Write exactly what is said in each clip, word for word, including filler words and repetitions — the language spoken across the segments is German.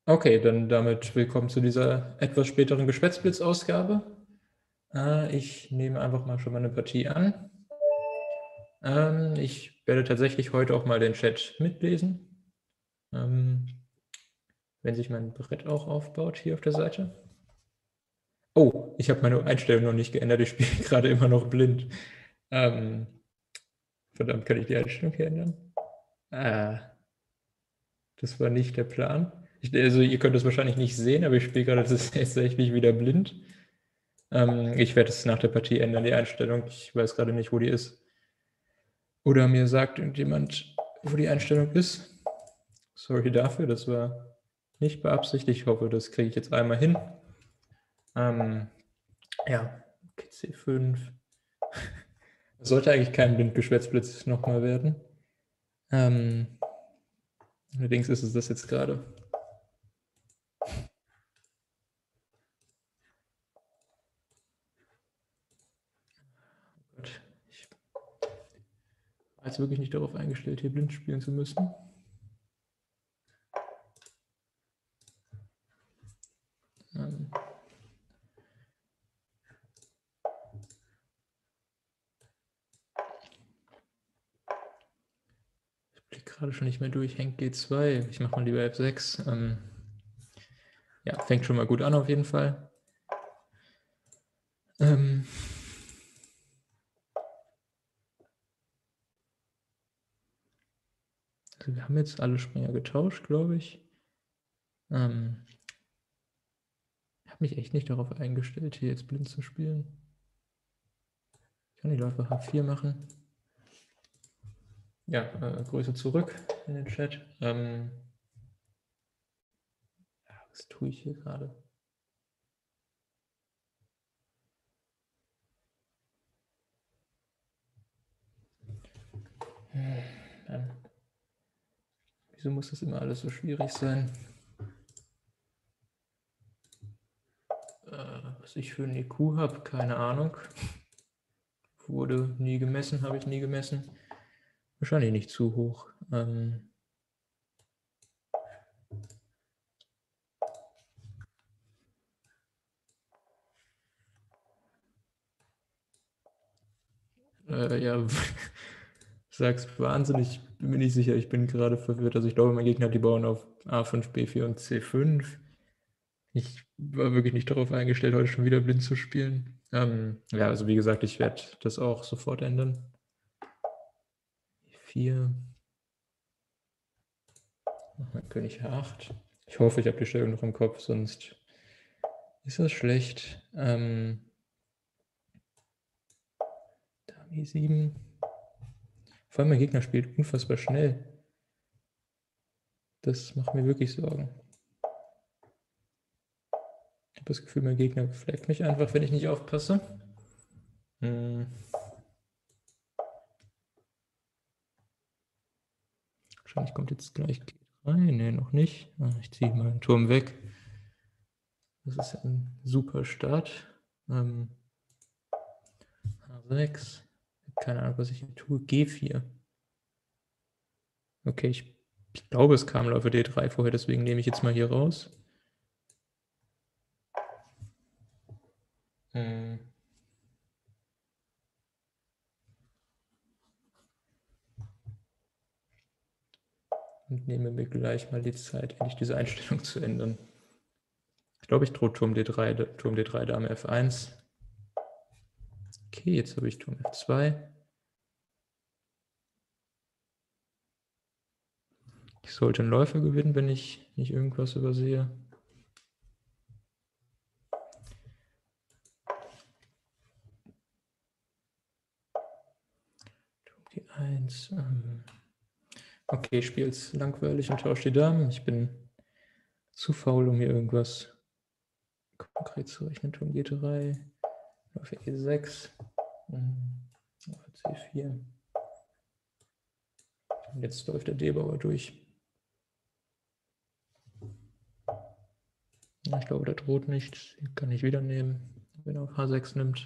Okay, dann damit willkommen zu dieser etwas späteren Geschwätzblitz-Ausgabe. Äh, ich nehme einfach mal schon mal eine Partie an. Ähm, ich werde tatsächlich heute auch mal den Chat mitlesen, ähm, wenn sich mein Brett auch aufbaut hier auf der Seite. Oh, ich habe meine Einstellung noch nicht geändert, ich spiele gerade immer noch blind. Ähm, verdammt, kann ich die Einstellung hier ändern? Ah, das war nicht der Plan. Ich, also ihr könnt es wahrscheinlich nicht sehen, aber ich spiele gerade tatsächlich wieder blind. Ähm, ich werde es nach der Partie ändern, die Einstellung. Ich weiß gerade nicht, wo die ist. Oder mir sagt irgendjemand, wo die Einstellung ist. Sorry dafür, das war nicht beabsichtigt. Ich hoffe, das kriege ich jetzt einmal hin. Ähm, ja, okay, C fünf. Das sollte eigentlich kein Blindgeschwätzblitz nochmal werden. Ähm, allerdings ist es das jetzt gerade. Gott, ich war jetzt wirklich nicht darauf eingestellt, hier blind spielen zu müssen. Ähm, ich blicke gerade schon nicht mehr durch. Henk G zwei. Ich mache mal lieber F sechs. Ähm, ja, fängt schon mal gut an auf jeden Fall. Ähm, also wir haben jetzt alle Springer getauscht, glaube ich. Ähm, ich habe mich echt nicht darauf eingestellt, hier jetzt blind zu spielen. Ich kann die Läufer H vier machen. Ja, äh, Grüße zurück in den Chat. Ähm, ja, was tue ich hier gerade? Hm, wieso muss das immer alles so schwierig sein? Äh, was ich für einen I Q habe, keine Ahnung. Wurde nie gemessen, habe ich nie gemessen. Wahrscheinlich nicht zu hoch. Ähm, äh, ja, sag's wahnsinnig, bin mir nicht sicher, ich bin gerade verwirrt. Also ich glaube, mein Gegner hat die Bauern auf A fünf, B vier und C fünf. Ich war wirklich nicht darauf eingestellt, heute schon wieder blind zu spielen. Ähm, ja, also wie gesagt, ich werde das auch sofort ändern. vier. Machen wir König H acht. Ich hoffe, ich habe die Stellung noch im Kopf, sonst ist das schlecht. Ähm, Dame E sieben. Vor allem mein Gegner spielt unfassbar schnell. Das macht mir wirklich Sorgen. Ich habe das Gefühl, mein Gegner fleckt mich einfach, wenn ich nicht aufpasse. Hm. Wahrscheinlich kommt jetzt gleich G drei. Ne, noch nicht. Ich ziehe mal den Turm weg. Das ist ein super Start. Ähm, H sechs. Keine Ahnung, was ich hier tue. G vier. Okay, ich, ich glaube, es kam Läufer D drei vorher, deswegen nehme ich jetzt mal hier raus. Hm. Und nehme mir gleich mal die Zeit, endlich diese Einstellung zu ändern. Ich glaube, ich drohe Turm D drei, Turm D drei, Dame F eins. Okay, jetzt habe ich Turm F zwei. Ich sollte einen Läufer gewinnen, wenn ich nicht irgendwas übersehe. Turm D eins. Ähm okay, ich spiele es langweilig und tausche die Damen. Ich bin zu faul, um hier irgendwas konkret zu rechnen. Turm G drei, Läufer E sechs, Läufer C vier. Und jetzt läuft der D-Bauer durch. Ich glaube, der droht nichts. Hier kann ich wieder nehmen, wenn er auf H sechs nimmt.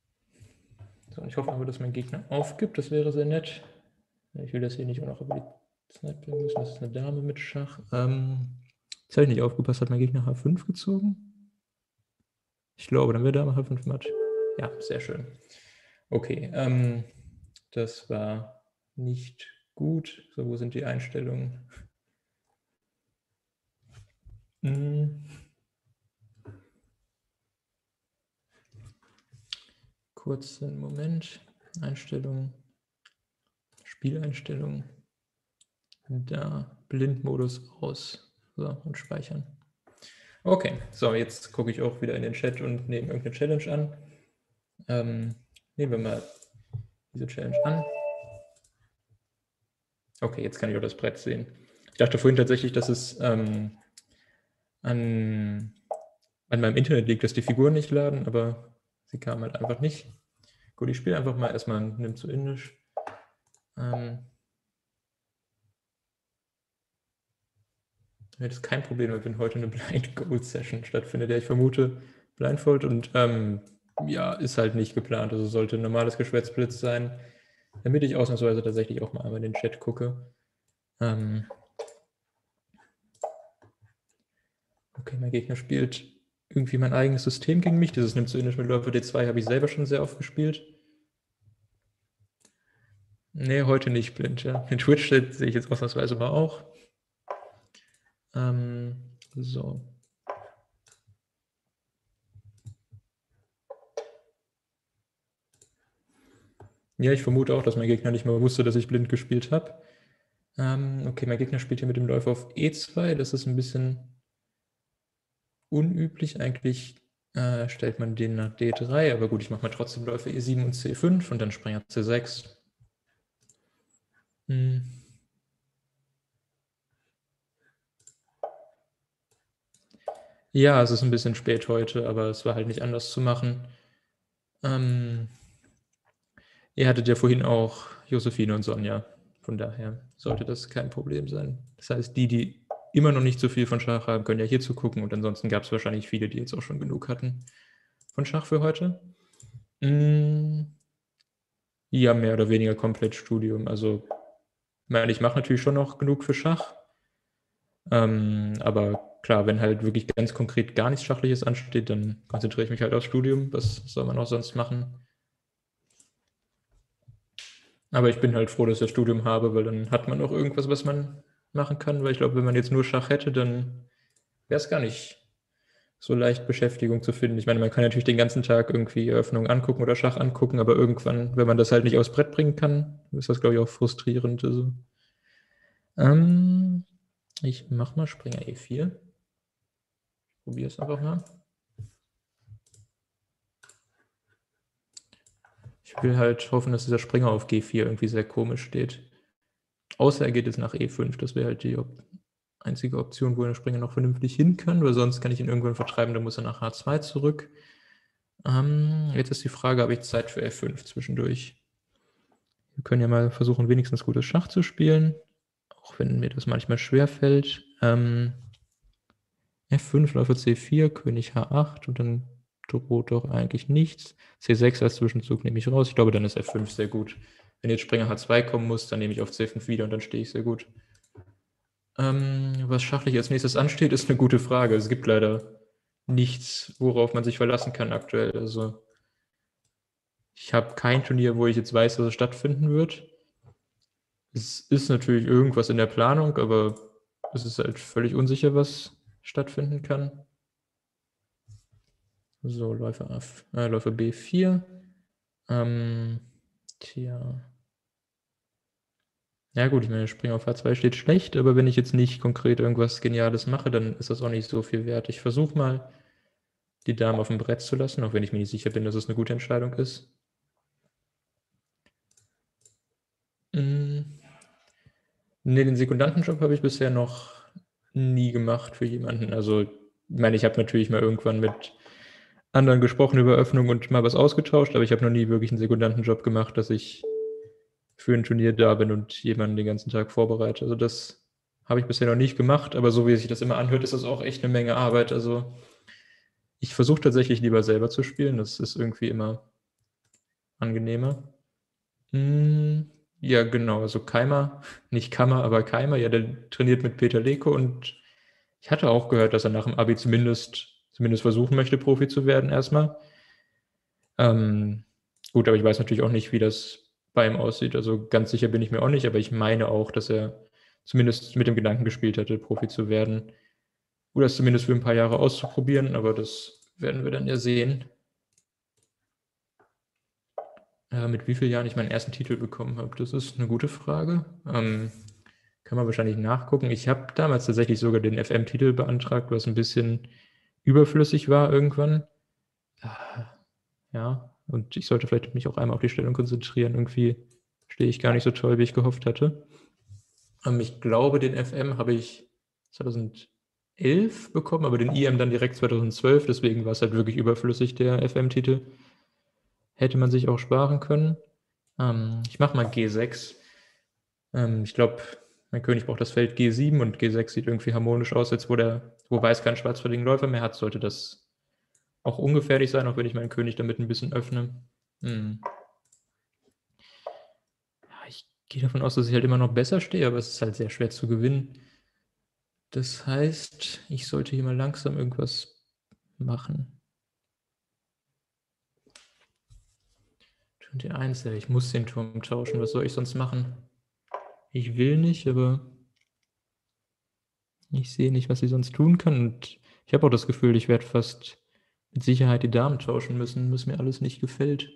So, ich hoffe aber, dass mein Gegner aufgibt. Das wäre sehr nett. Ich will das hier nicht auch noch über die Das ist eine Dame mit Schach. Ähm, jetzt habe ich nicht aufgepasst, hat mein Gegner H fünf gezogen? Ich glaube, dann wäre Dame H fünf matt. Ja, sehr schön. Okay, ähm, das war nicht gut. So, wo sind die Einstellungen? Hm. Kurzen Moment. Einstellungen. Spieleinstellungen. Da, Blindmodus aus. So, und speichern. Okay, so, jetzt gucke ich auch wieder in den Chat und nehme irgendeine Challenge an. Ähm, nehmen wir mal diese Challenge an. Okay, jetzt kann ich auch das Brett sehen. Ich dachte vorhin tatsächlich, dass es ähm, an, an meinem Internet liegt, dass die Figuren nicht laden, aber sie kamen halt einfach nicht. Gut, ich spiele einfach mal erstmal nimm zu Indisch. Ähm, das ist kein Problem, wenn heute eine Blind Gold Session stattfindet. Ja, ich vermute Blindfold und ähm, ja, ist halt nicht geplant. Also sollte ein normales Geschwätzblitz sein, damit ich ausnahmsweise tatsächlich auch mal einmal in den Chat gucke. Ähm, okay, mein Gegner spielt irgendwie mein eigenes System gegen mich. Dieses nimmt zu Indisch mit Läufer D zwei habe ich selber schon sehr oft gespielt. Nee, heute nicht blind. Ja. Den Twitch-Chat sehe ich jetzt ausnahmsweise mal auch. Ähm, so. Ja, ich vermute auch, dass mein Gegner nicht mehr wusste, dass ich blind gespielt habe. Ähm, okay, mein Gegner spielt hier mit dem Läufer auf E zwei. Das ist ein bisschen unüblich. Eigentlich äh, stellt man den nach D drei, aber gut, ich mache mal trotzdem Läufer E sieben und C fünf und dann Springer C sechs. Hm. Ja, es ist ein bisschen spät heute, aber es war halt nicht anders zu machen. Ähm, ihr hattet ja vorhin auch Josephine und Sonja. Von daher sollte das kein Problem sein. Das heißt, die, die immer noch nicht so viel von Schach haben, können ja hier zugucken und ansonsten gab es wahrscheinlich viele, die jetzt auch schon genug hatten von Schach für heute. Mm, ja, mehr oder weniger komplett Studium. Also, ich meine, ich mache natürlich schon noch genug für Schach. Ähm, aber klar, wenn halt wirklich ganz konkret gar nichts Schachliches ansteht, dann konzentriere ich mich halt aufs Studium. Was soll man auch sonst machen? Aber ich bin halt froh, dass ich das Studium habe, weil dann hat man auch irgendwas, was man machen kann. Weil ich glaube, wenn man jetzt nur Schach hätte, dann wäre es gar nicht so leicht, Beschäftigung zu finden. Ich meine, man kann natürlich den ganzen Tag irgendwie Eröffnungen angucken oder Schach angucken, aber irgendwann, wenn man das halt nicht aufs Brett bringen kann, ist das, glaube ich, auch frustrierend. Also, ähm, ich mache mal Springer E vier. Probiere es einfach mal. Ich will halt hoffen, dass dieser Springer auf G vier irgendwie sehr komisch steht. Außer er geht jetzt nach E fünf. Das wäre halt die Op einzige Option, wo der Springer noch vernünftig hin kann, weil sonst kann ich ihn irgendwann vertreiben, dann muss er nach H zwei zurück. Ähm, jetzt ist die Frage, habe ich Zeit für F fünf zwischendurch? Wir können ja mal versuchen, wenigstens gutes Schach zu spielen, auch wenn mir das manchmal schwer fällt. Ähm, F fünf, Läufer C vier, König H acht und dann droht doch eigentlich nichts. C sechs als Zwischenzug nehme ich raus. Ich glaube, dann ist F fünf sehr gut. Wenn jetzt Springer H zwei kommen muss, dann nehme ich auf C fünf wieder und dann stehe ich sehr gut. Ähm, was schachlich als nächstes ansteht, ist eine gute Frage. Es gibt leider nichts, worauf man sich verlassen kann aktuell. Also ich habe kein Turnier, wo ich jetzt weiß, dass es stattfinden wird. Es ist natürlich irgendwas in der Planung, aber es ist halt völlig unsicher, was stattfinden kann. So, Läufer, F, äh, Läufer B vier. Ähm, tja. Ja gut, ich meine, Springer auf H zwei steht schlecht, aber wenn ich jetzt nicht konkret irgendwas Geniales mache, dann ist das auch nicht so viel wert. Ich versuche mal, die Dame auf dem Brett zu lassen, auch wenn ich mir nicht sicher bin, dass es eine gute Entscheidung ist. Hm. Ne, den Sekundantenjob habe ich bisher noch nie gemacht für jemanden. Also, ich meine, ich habe natürlich mal irgendwann mit anderen gesprochen über Öffnung und mal was ausgetauscht, aber ich habe noch nie wirklich einen Sekundantenjob gemacht, dass ich für ein Turnier da bin und jemanden den ganzen Tag vorbereite. Also das habe ich bisher noch nicht gemacht, aber so wie sich das immer anhört, ist das auch echt eine Menge Arbeit. Also ich versuche tatsächlich lieber selber zu spielen. Das ist irgendwie immer angenehmer. Hm, Ja, genau, also Keimer, nicht Kammer, aber Keimer, ja, der trainiert mit Peter Leko und ich hatte auch gehört, dass er nach dem Abi zumindest, zumindest versuchen möchte, Profi zu werden erstmal. Ähm, gut, aber ich weiß natürlich auch nicht, wie das bei ihm aussieht. Also ganz sicher bin ich mir auch nicht, aber ich meine auch, dass er zumindest mit dem Gedanken gespielt hatte, Profi zu werden. Oder es zumindest für ein paar Jahre auszuprobieren, aber das werden wir dann ja sehen. Äh, mit wie vielen Jahren ich meinen ersten Titel bekommen habe, das ist eine gute Frage. Ähm, kann man wahrscheinlich nachgucken. Ich habe damals tatsächlich sogar den F M-Titel beantragt, was ein bisschen überflüssig war irgendwann. Ja, und ich sollte vielleicht mich auch einmal auf die Stellung konzentrieren. Irgendwie stehe ich gar nicht so toll, wie ich gehofft hatte. Ähm, ich glaube, den F M habe ich zweitausendelf bekommen, aber den I M dann direkt zweitausendzwölf. Deswegen war es halt wirklich überflüssig, der F M-Titel. Hätte man sich auch sparen können. Ähm, ich mache mal G sechs. Ähm, ich glaube, mein König braucht das Feld G sieben und G sechs sieht irgendwie harmonisch aus. Jetzt, wo, der, wo Weiß keinen schwarzfälligen Läufer mehr hat, sollte das auch ungefährlich sein, auch wenn ich meinen König damit ein bisschen öffne. Hm. Ja, ich gehe davon aus, dass ich halt immer noch besser stehe, aber es ist halt sehr schwer zu gewinnen. Das heißt, ich sollte hier mal langsam irgendwas machen. Turm D eins, ja, ich muss den Turm tauschen. Was soll ich sonst machen? Ich will nicht, aber ich sehe nicht, was ich sonst tun kann. Und ich habe auch das Gefühl, ich werde fast mit Sicherheit die Damen tauschen müssen, was mir alles nicht gefällt.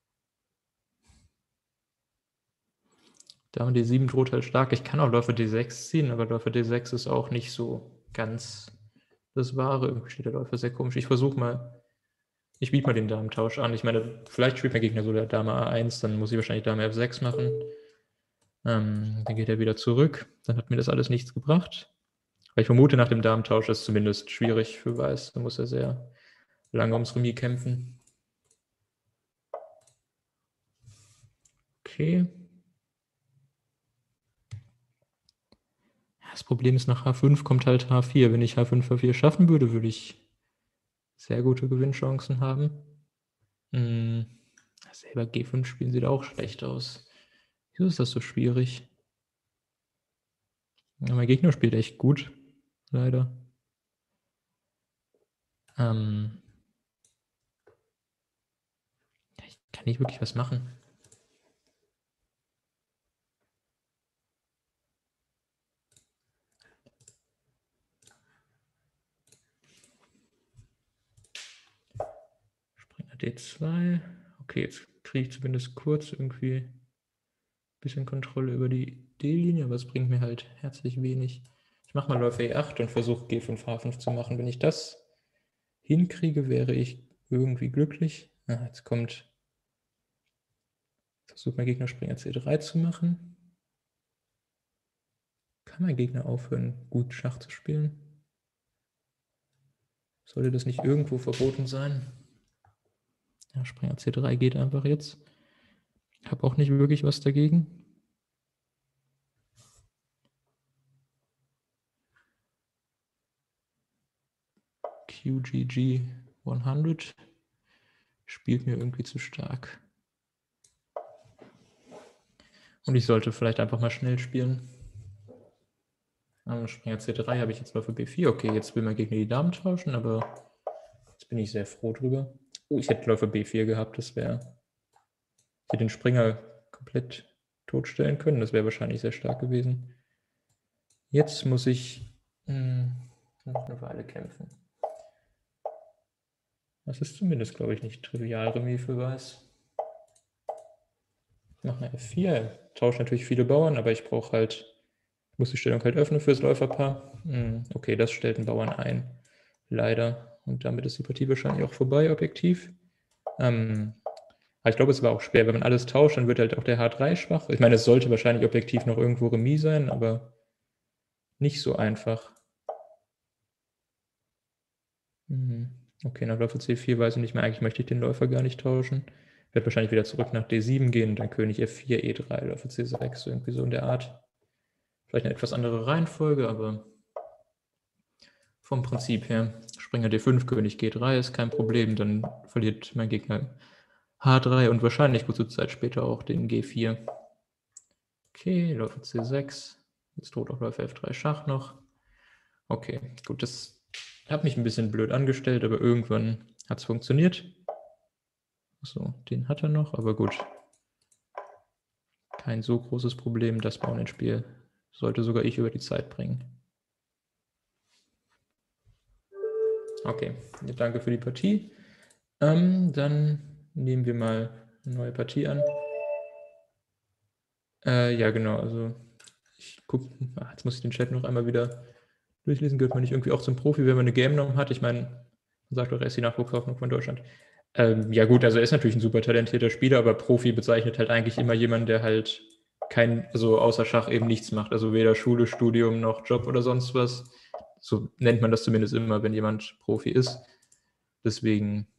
Dame D sieben droht halt stark. Ich kann auch Läufer D sechs ziehen, aber Läufer D sechs ist auch nicht so ganz das Wahre. Irgendwie steht der Läufer sehr komisch. Ich versuche mal, ich biete mal den Damentausch an. Ich meine, vielleicht spielt mein Gegner so der Dame A eins, dann muss ich wahrscheinlich Dame F sechs machen. Ähm, dann geht er wieder zurück. Dann hat mir das alles nichts gebracht. Aber ich vermute, nach dem Damentausch ist es zumindest schwierig für Weiß. Da muss er sehr lange ums Remis kämpfen. Okay. Das Problem ist, nach H fünf kommt halt H vier. Wenn ich H fünf, H vier schaffen würde, würde ich sehr gute Gewinnchancen haben. Hm. Selber G fünf spielen sieht auch schlecht aus. Wieso ist das so schwierig? Ja, mein Gegner spielt echt gut, leider. Ähm ich kann nicht wirklich was machen. Springer D zwei. Okay, jetzt kriege ich zumindest kurz irgendwie ein bisschen Kontrolle über die D-Linie, aber es bringt mir halt herzlich wenig. Ich mache mal Läufer E acht und versuche G fünf, H fünf zu machen. Wenn ich das hinkriege, wäre ich irgendwie glücklich. Ah, jetzt kommt, versucht mein Gegner Springer C drei zu machen. Kann mein Gegner aufhören, gut Schach zu spielen? Sollte das nicht irgendwo verboten sein? Ja, Springer C drei geht einfach jetzt. Ich habe auch nicht wirklich was dagegen. Q G G hundert spielt mir irgendwie zu stark. Und ich sollte vielleicht einfach mal schnell spielen. Am Springer C drei habe ich jetzt Läufer B vier. Okay, jetzt will mein Gegner die Damen tauschen, aber jetzt bin ich sehr froh drüber. Oh, ich hätte Läufer B vier gehabt, das wäre... Ich hätte den Springer komplett totstellen können, das wäre wahrscheinlich sehr stark gewesen. Jetzt muss ich mh, noch eine Weile kämpfen. Das ist zumindest, glaube ich, nicht trivial Remis für Weiß. Ich mache eine F vier, tausche natürlich viele Bauern, aber ich brauche halt, ich muss die Stellung halt öffnen fürs Läuferpaar. Okay, das stellt einen Bauern ein, leider. Und damit ist die Partie wahrscheinlich auch vorbei, objektiv. Ähm, aber ich glaube, es war auch schwer. Wenn man alles tauscht, dann wird halt auch der H drei schwach. Ich meine, es sollte wahrscheinlich objektiv noch irgendwo Remis sein, aber nicht so einfach. Okay, nach Läufer C vier weiß ich nicht mehr. Eigentlich möchte ich den Läufer gar nicht tauschen. Ich werde wahrscheinlich wieder zurück nach D sieben gehen und dann König F vier, E drei, Läufer C sechs, irgendwie so in der Art. Vielleicht eine etwas andere Reihenfolge, aber vom Prinzip her. Springer D fünf, König G drei ist kein Problem, dann verliert mein Gegner H drei und wahrscheinlich kurze Zeit später auch den G vier. Okay, Läufer C sechs. Jetzt droht auch Läufer F drei Schach noch. Okay, gut, das hat mich ein bisschen blöd angestellt, aber irgendwann hat es funktioniert. So, den hat er noch, aber gut. Kein so großes Problem, das Bauern ins Spiel sollte sogar ich über die Zeit bringen. Okay, danke für die Partie. Ähm, dann nehmen wir mal eine neue Partie an. Äh, ja, genau, also ich gucke, jetzt muss ich den Chat noch einmal wieder durchlesen. Gehört man nicht irgendwie auch zum Profi, wenn man eine Game-Norm hat? Ich meine, man sagt doch, er ist die Nachwuchshoffnung von Deutschland. Ähm, ja gut, also er ist natürlich ein super talentierter Spieler, aber Profi bezeichnet halt eigentlich immer jemanden, der halt kein, also außer Schach eben nichts macht. Also weder Schule, Studium noch Job oder sonst was. So nennt man das zumindest immer, wenn jemand Profi ist. Deswegen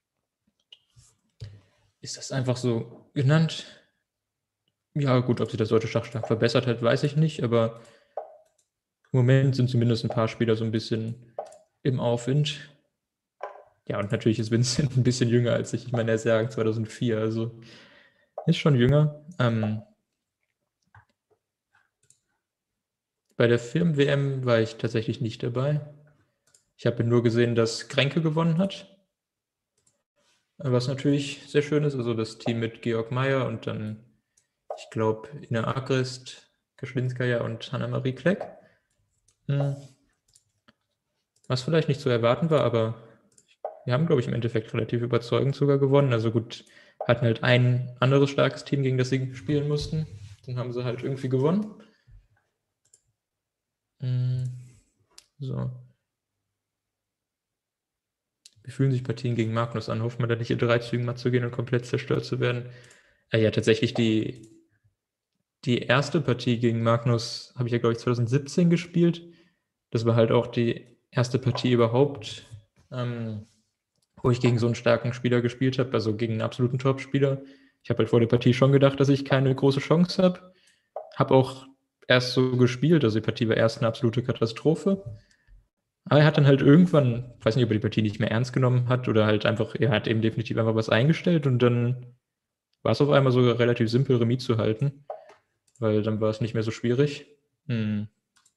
ist das einfach so genannt. Ja gut, ob sich das deutsche Schach stark verbessert hat, weiß ich nicht, aber im Moment sind zumindest ein paar Spieler so ein bisschen im Aufwind. Ja, und natürlich ist Vincent ein bisschen jünger als ich. Ich meine, er ist Jahrgang zweitausendvier, also ist schon jünger. Ähm, bei der Firmen-W M war ich tatsächlich nicht dabei. Ich habe nur gesehen, dass Kränke gewonnen hat, was natürlich sehr schön ist. Also das Team mit Georg Meyer und dann, ich glaube, Ina Agrist, Kaschlinskaya und Hanna-Marie Kleck. Hm. Was vielleicht nicht zu erwarten war, aber wir haben, glaube ich, im Endeffekt relativ überzeugend sogar gewonnen. Also gut, hatten halt ein anderes starkes Team, gegen das sie spielen mussten. Dann haben sie halt irgendwie gewonnen. So. Wie fühlen sich Partien gegen Magnus an? Hofft man da nicht in drei Zügen mal zu gehen und komplett zerstört zu werden? Äh, ja, tatsächlich die, die erste Partie gegen Magnus habe ich ja, glaube ich, zweitausendsiebzehn gespielt. Das war halt auch die erste Partie überhaupt, ähm, wo ich gegen so einen starken Spieler gespielt habe, also gegen einen absoluten Top-Spieler. Ich habe halt vor der Partie schon gedacht, dass ich keine große Chance habe. Habe auch erst so gespielt, also die Partie war erst eine absolute Katastrophe. Aber er hat dann halt irgendwann, ich weiß nicht, ob er die Partie nicht mehr ernst genommen hat oder halt einfach, er hat eben definitiv einfach was eingestellt und dann war es auf einmal sogar relativ simpel, Remis zu halten, weil dann war es nicht mehr so schwierig. Hm.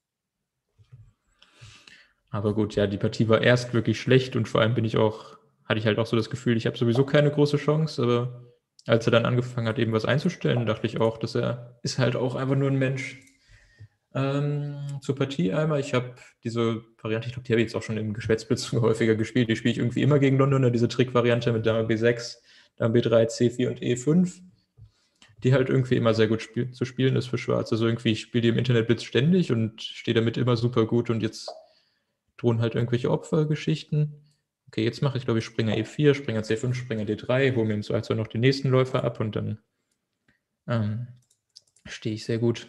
Aber gut, ja, die Partie war erst wirklich schlecht und vor allem bin ich auch, hatte ich halt auch so das Gefühl, ich habe sowieso keine große Chance, aber als er dann angefangen hat, eben was einzustellen, dachte ich auch, dass er ist halt auch einfach nur ein Mensch. Ähm, zur Partie einmal, ich habe diese Variante, ich glaube, die habe ich jetzt auch schon im Geschwätzblitz häufiger gespielt, die spiele ich irgendwie immer gegen Londoner, diese Trickvariante mit Dame B sechs, Dame B drei, C vier und E fünf, die halt irgendwie immer sehr gut spiel zu spielen ist für Schwarz. Also irgendwie, ich spiele die im Internetblitz ständig und stehe damit immer super gut und jetzt drohen halt irgendwelche Opfergeschichten. Okay, jetzt mache ich, glaube ich, Springer E vier, Springer C fünf, Springer D drei, hole mir im Zweifelsfall noch den nächsten Läufer ab und dann ähm, stehe ich sehr gut.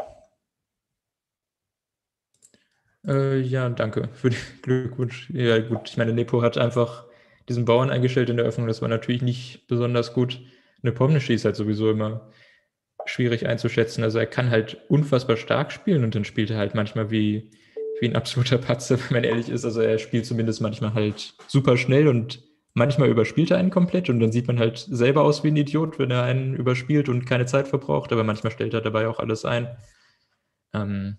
Äh, ja, danke für den Glückwunsch. Ja, gut, ich meine, Nepo hat einfach diesen Bauern eingestellt in der Öffnung, das war natürlich nicht besonders gut. Eine Pomnischi ist halt sowieso immer schwierig einzuschätzen. Also er kann halt unfassbar stark spielen und dann spielt er halt manchmal wie, wie ein absoluter Patzer, wenn man ehrlich ist. Also er spielt zumindest manchmal halt super schnell und manchmal überspielt er einen komplett und dann sieht man halt selber aus wie ein Idiot, wenn er einen überspielt und keine Zeit verbraucht, aber manchmal stellt er dabei auch alles ein. Ähm,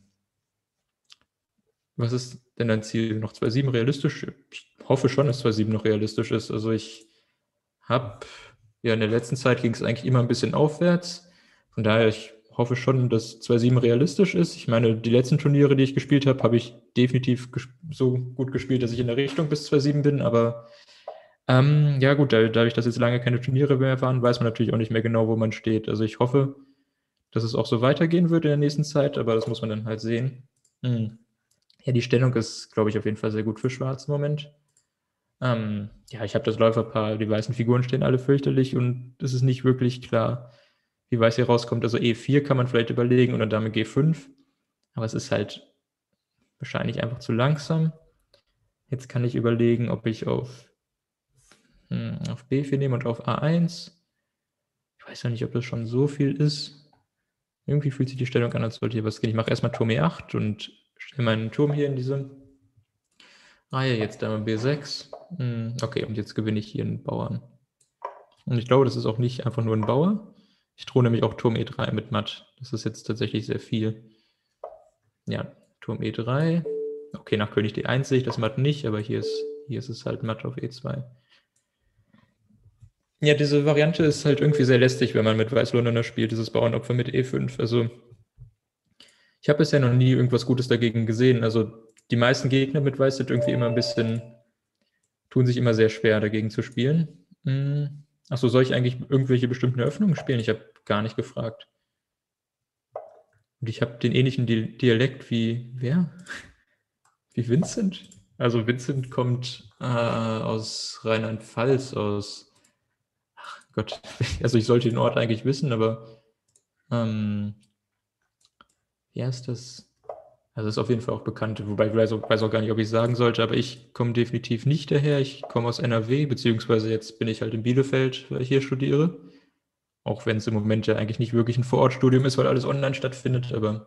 Was ist denn dein Ziel? Noch zwei Komma sieben realistisch? Ich hoffe schon, dass zwei Komma sieben noch realistisch ist. Also ich habe, ja, in der letzten Zeit ging es eigentlich immer ein bisschen aufwärts. Von daher, ich hoffe schon, dass zwei Komma sieben realistisch ist. Ich meine, die letzten Turniere, die ich gespielt habe, habe ich definitiv so gut gespielt, dass ich in der Richtung bis zwei Komma sieben bin. Aber ähm, ja gut, dadurch, dass jetzt lange keine Turniere mehr waren, weiß man natürlich auch nicht mehr genau, wo man steht. Also ich hoffe, dass es auch so weitergehen wird in der nächsten Zeit, aber das muss man dann halt sehen. Hm. Ja, die Stellung ist, glaube ich, auf jeden Fall sehr gut für Schwarz im Moment. Ähm, ja, ich habe das Läuferpaar, die weißen Figuren stehen alle fürchterlich und es ist nicht wirklich klar, wie Weiß hier rauskommt. Also E vier kann man vielleicht überlegen oder Dame G fünf, aber es ist halt wahrscheinlich einfach zu langsam. Jetzt kann ich überlegen, ob ich auf, hm, auf B vier nehme und auf A eins. Ich weiß ja nicht, ob das schon so viel ist. Irgendwie fühlt sich die Stellung an, als sollte hier was gehen. Ich mache erstmal Turm E acht und stelle meinen Turm hier in diese Reihe. Jetzt Dame B sechs. Okay, und jetzt gewinne ich hier einen Bauern. Und ich glaube, das ist auch nicht einfach nur ein Bauer. Ich drohe nämlich auch Turm E drei mit Matt. Das ist jetzt tatsächlich sehr viel. Ja, Turm E drei. Okay, nach König D eins sehe ich das Matt nicht, aber hier ist, hier ist es halt Matt auf E zwei. Ja, diese Variante ist halt irgendwie sehr lästig, wenn man mit Weiß-Londoner spielt, dieses Bauernopfer mit E fünf. Also ich habe bisher noch nie irgendwas Gutes dagegen gesehen. Also die meisten Gegner mit Weiß sind irgendwie immer ein bisschen, tun sich immer sehr schwer dagegen zu spielen. Hm. Achso, soll ich eigentlich irgendwelche bestimmten Eröffnungen spielen? Ich habe gar nicht gefragt. Und ich habe den ähnlichen Di Dialekt wie, wer? Wie Vincent? Also Vincent kommt äh, aus Rheinland-Pfalz, aus, ach Gott, also ich sollte den Ort eigentlich wissen, aber ähm, wie heißt das? Also ist auf jeden Fall auch bekannt, wobei ich weiß auch, weiß auch gar nicht, ob ich sagen sollte, aber ich komme definitiv nicht daher. Ich komme aus N R W, beziehungsweise jetzt bin ich halt in Bielefeld, weil ich hier studiere. Auch wenn es im Moment ja eigentlich nicht wirklich ein Vorortstudium ist, weil alles online stattfindet, aber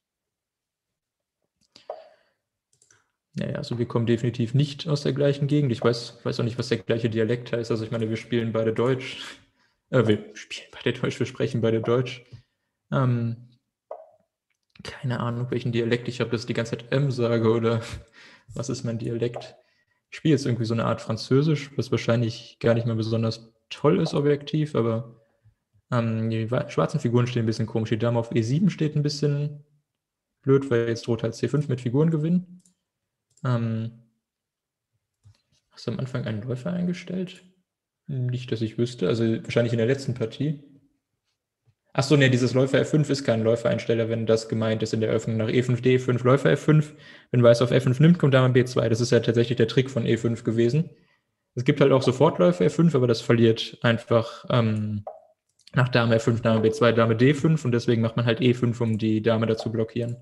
naja, also wir kommen definitiv nicht aus der gleichen Gegend. Ich weiß, weiß auch nicht, was der gleiche Dialekt heißt. Also ich meine, wir spielen beide Deutsch. Äh, wir spielen beide Deutsch, wir sprechen beide Deutsch. Ähm, keine Ahnung, welchen Dialekt ich habe, dass ich die ganze Zeit M sage oder was ist mein Dialekt? Ich spiele jetzt irgendwie so eine Art Französisch, was wahrscheinlich gar nicht mehr besonders toll ist, objektiv, aber ähm, die schwarzen Figuren stehen ein bisschen komisch. Die Dame auf E sieben steht ein bisschen blöd, weil jetzt droht halt C fünf mit Figuren gewinnen. Ähm, hast du am Anfang einen Läufer eingestellt? Nicht, dass ich wüsste, also wahrscheinlich in der letzten Partie. Achso, ne, dieses Läufer F fünf ist kein Läufereinsteller, wenn das gemeint ist in der Eröffnung nach E fünf, D fünf, Läufer F fünf. Wenn Weiß auf F fünf nimmt, kommt Dame B zwei. Das ist ja tatsächlich der Trick von E fünf gewesen. Es gibt halt auch Sofortläufer F fünf, aber das verliert einfach ähm, nach Dame F fünf, Dame B zwei, Dame D fünf und deswegen macht man halt E fünf, um die Dame dazu blockieren.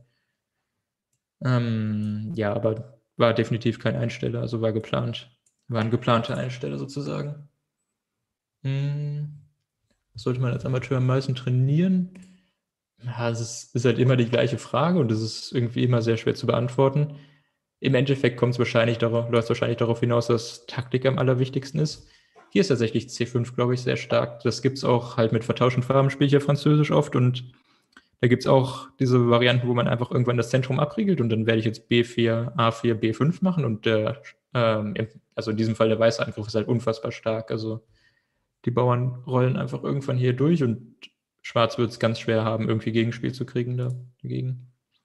Ähm, ja, aber war definitiv kein Einsteller, also war geplant. War ein geplanter Einsteller sozusagen. Hm. Sollte man als Amateur am meisten trainieren? Ja, es ist, ist halt immer die gleiche Frage und es ist irgendwie immer sehr schwer zu beantworten. Im Endeffekt kommt es wahrscheinlich darauf, läuft es wahrscheinlich darauf hinaus, dass Taktik am allerwichtigsten ist. Hier ist tatsächlich C fünf, glaube ich, sehr stark. Das gibt es auch halt mit vertauschten Farben, spiele ich ja Französisch oft und da gibt es auch diese Varianten, wo man einfach irgendwann das Zentrum abriegelt und dann werde ich jetzt B vier, A vier, B fünf machen und der, ähm, also in diesem Fall der weiße Angriff ist halt unfassbar stark. Also die Bauern rollen einfach irgendwann hier durch und Schwarz wird es ganz schwer haben, irgendwie Gegenspiel zu kriegen dagegen.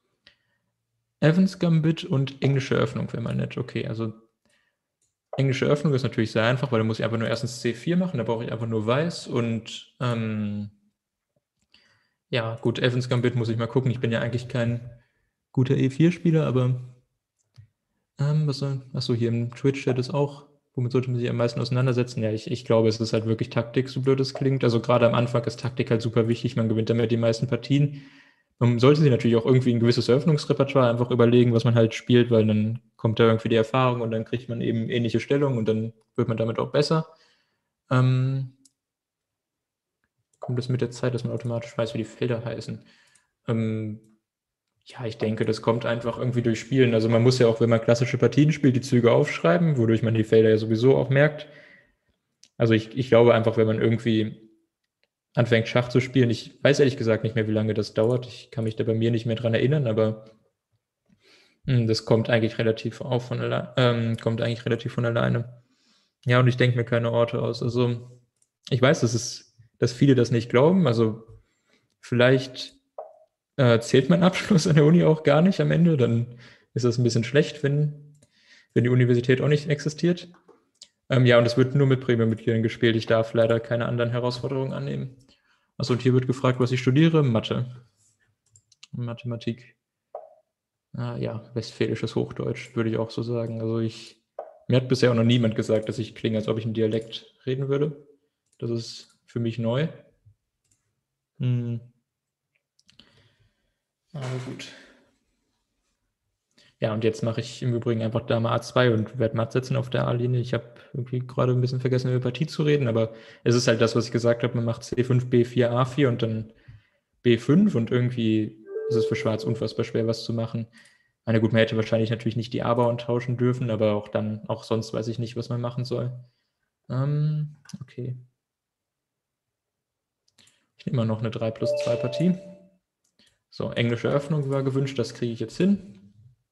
Evans Gambit und englische Öffnung wäre mal nett. Okay, also englische Öffnung ist natürlich sehr einfach, weil da muss ich einfach nur erstens C vier machen, da brauche ich einfach nur Weiß und ähm, ja, gut, Evans Gambit muss ich mal gucken. Ich bin ja eigentlich kein guter E vier Spieler, aber ähm, was soll, achso, hier im Twitch-Chat ist auch, womit sollte man sich am meisten auseinandersetzen? Ja, ich, ich glaube, es ist halt wirklich Taktik, so blöd es klingt. Also gerade am Anfang ist Taktik halt super wichtig, man gewinnt damit die meisten Partien. Man sollte sich natürlich auch irgendwie ein gewisses Eröffnungsrepertoire einfach überlegen, was man halt spielt, weil dann kommt da irgendwie die Erfahrung und dann kriegt man eben ähnliche Stellung und dann wird man damit auch besser. Ähm, kommt das mit der Zeit, dass man automatisch weiß, wie die Felder heißen? Ähm, ja, ich denke, das kommt einfach irgendwie durch Spielen. Also man muss ja auch, wenn man klassische Partien spielt, die Züge aufschreiben, wodurch man die Felder ja sowieso auch merkt. Also ich, ich glaube einfach, wenn man irgendwie anfängt, Schach zu spielen, ich weiß ehrlich gesagt nicht mehr, wie lange das dauert. Ich kann mich da bei mir nicht mehr dran erinnern, aber mh, das kommt eigentlich relativ auf von allein, ähm, kommt eigentlich relativ von alleine. Ja, und ich denke mir keine Orte aus. Also ich weiß, dass es, dass viele das nicht glauben. Also vielleicht äh, zählt mein Abschluss an der Uni auch gar nicht am Ende. Dann ist das ein bisschen schlecht, wenn, wenn die Universität auch nicht existiert. Ähm, ja, und es wird nur mit Premium-Mitgliedern gespielt. Ich darf leider keine anderen Herausforderungen annehmen. Achso, und hier wird gefragt, was ich studiere. Mathe. Mathematik. Ah, ja, westfälisches Hochdeutsch, würde ich auch so sagen. Also ich, mir hat bisher auch noch niemand gesagt, dass ich klinge, als ob ich einen Dialekt reden würde. Das ist für mich neu. Hm. Aber gut. Ja, und jetzt mache ich im Übrigen einfach Dame A zwei und werde matt setzen auf der A-Linie. Ich habe irgendwie gerade ein bisschen vergessen, über Partie zu reden, aber es ist halt das, was ich gesagt habe. Man macht C fünf, B vier, A vier und dann B fünf und irgendwie ist es für Schwarz unfassbar schwer, was zu machen. Meine gut, man hätte wahrscheinlich natürlich nicht die A-Bauern tauschen dürfen, aber auch dann, auch sonst weiß ich nicht, was man machen soll. Ähm, okay. Ich nehme mal noch eine drei plus zwei Partie. So, englische Öffnung war gewünscht, das kriege ich jetzt hin.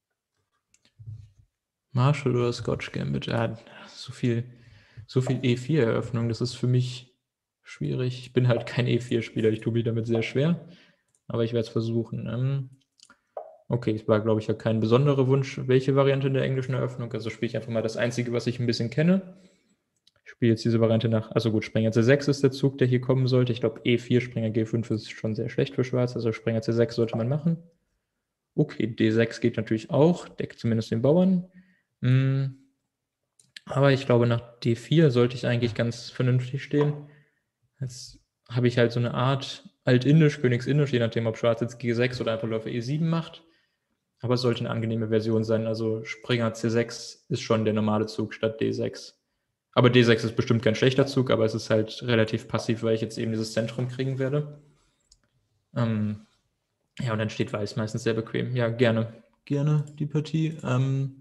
Marshall oder Scotch Gambit, ja, so viel, so viel E vier Eröffnung, das ist für mich schwierig. Ich bin halt kein E vier Spieler, ich tue mich damit sehr schwer, aber ich werde es versuchen. Ähm, okay, es war, glaube ich, ja kein besonderer Wunsch, welche Variante in der englischen Eröffnung, also spiele ich einfach mal das Einzige, was ich ein bisschen kenne. Ich spiele jetzt diese Variante nach, also gut, Springer C sechs ist der Zug, der hier kommen sollte. Ich glaube, E vier, Springer G fünf ist schon sehr schlecht für Schwarz, also Springer C sechs sollte man machen. Okay, D sechs geht natürlich auch, deckt zumindest den Bauern. Hm. Aber ich glaube, nach D vier sollte ich eigentlich ganz vernünftig stehen. Jetzt habe ich halt so eine Art Altindisch, Königsindisch, je nachdem, ob Schwarz jetzt G sechs oder einfach Läufer E sieben macht. Aber es sollte eine angenehme Version sein. Also Springer C sechs ist schon der normale Zug statt D sechs. Aber D sechs ist bestimmt kein schlechter Zug, aber es ist halt relativ passiv, weil ich jetzt eben dieses Zentrum kriegen werde. Ähm, ja, und dann steht Weiß meistens sehr bequem. Ja, gerne. Gerne die Partie. Ähm,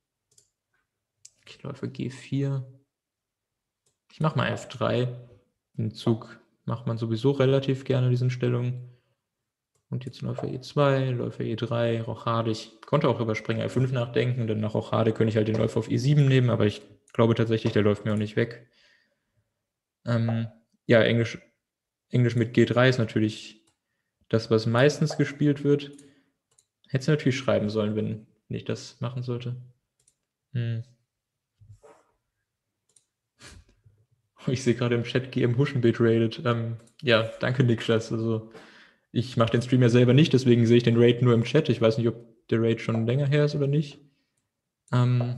ich läufe G vier. Ich mache mal F drei. Den Zug macht man sowieso relativ gerne in diesen Stellungen. Und jetzt Läufer E zwei, Läufer E drei, Rochade. Ich konnte auch über Springer E fünf nachdenken. Denn nach Rochade könnte ich halt den Läufer auf E sieben nehmen, aber ich glaube tatsächlich, der läuft mir auch nicht weg. Ähm, ja, Englisch, Englisch mit G drei ist natürlich das, was meistens gespielt wird. Hätte es natürlich schreiben sollen, wenn ich das machen sollte. Hm. Ich sehe gerade im Chat G M Huschenbeet rated. Ähm, ja, danke Niklas. Also ich mache den Stream ja selber nicht, deswegen sehe ich den Raid nur im Chat. Ich weiß nicht, ob der Raid schon länger her ist oder nicht. Ähm,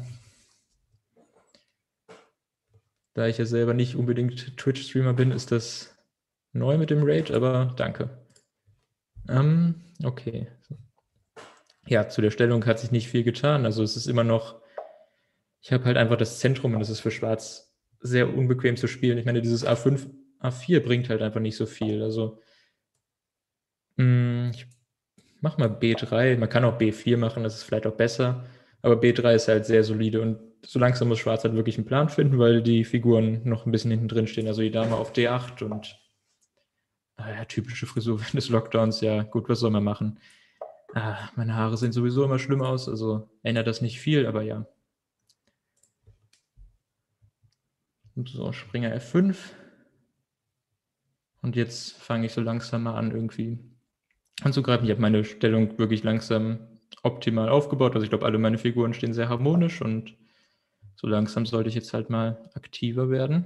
da ich ja selber nicht unbedingt Twitch-Streamer bin, ist das neu mit dem Raid, aber danke. Ähm, okay. Ja, zu der Stellung hat sich nicht viel getan. Also es ist immer noch, ich habe halt einfach das Zentrum und es ist für Schwarz sehr unbequem zu spielen. Ich meine, dieses A fünf, A vier bringt halt einfach nicht so viel. Also mh, ich mach mal B drei. Man kann auch B vier machen, das ist vielleicht auch besser. Aber B drei ist halt sehr solide und so langsam muss Schwarz halt wirklich einen Plan finden, weil die Figuren noch ein bisschen hinten drin stehen. Also die Dame auf D acht und ah ja, typische Frisur während des Lockdowns. Ja, gut, was soll man machen? Ah, meine Haare sehen sowieso immer schlimm aus, also ändert das nicht viel, aber ja. So, Springer F fünf. Und jetzt fange ich so langsam mal an, irgendwie anzugreifen. Ich habe meine Stellung wirklich langsam optimal aufgebaut. Also ich glaube, alle meine Figuren stehen sehr harmonisch und so langsam sollte ich jetzt halt mal aktiver werden.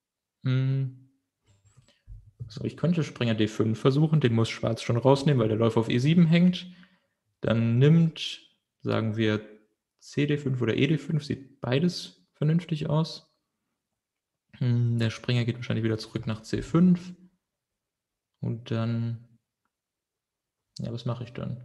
Hm. So, ich könnte Springer D fünf versuchen, den muss Schwarz schon rausnehmen, weil der Läufer auf E sieben hängt. Dann nimmt, sagen wir, C D fünf oder E D fünf, sieht beides vernünftig aus. Hm, der Springer geht wahrscheinlich wieder zurück nach C fünf. Und dann, ja, was mache ich dann?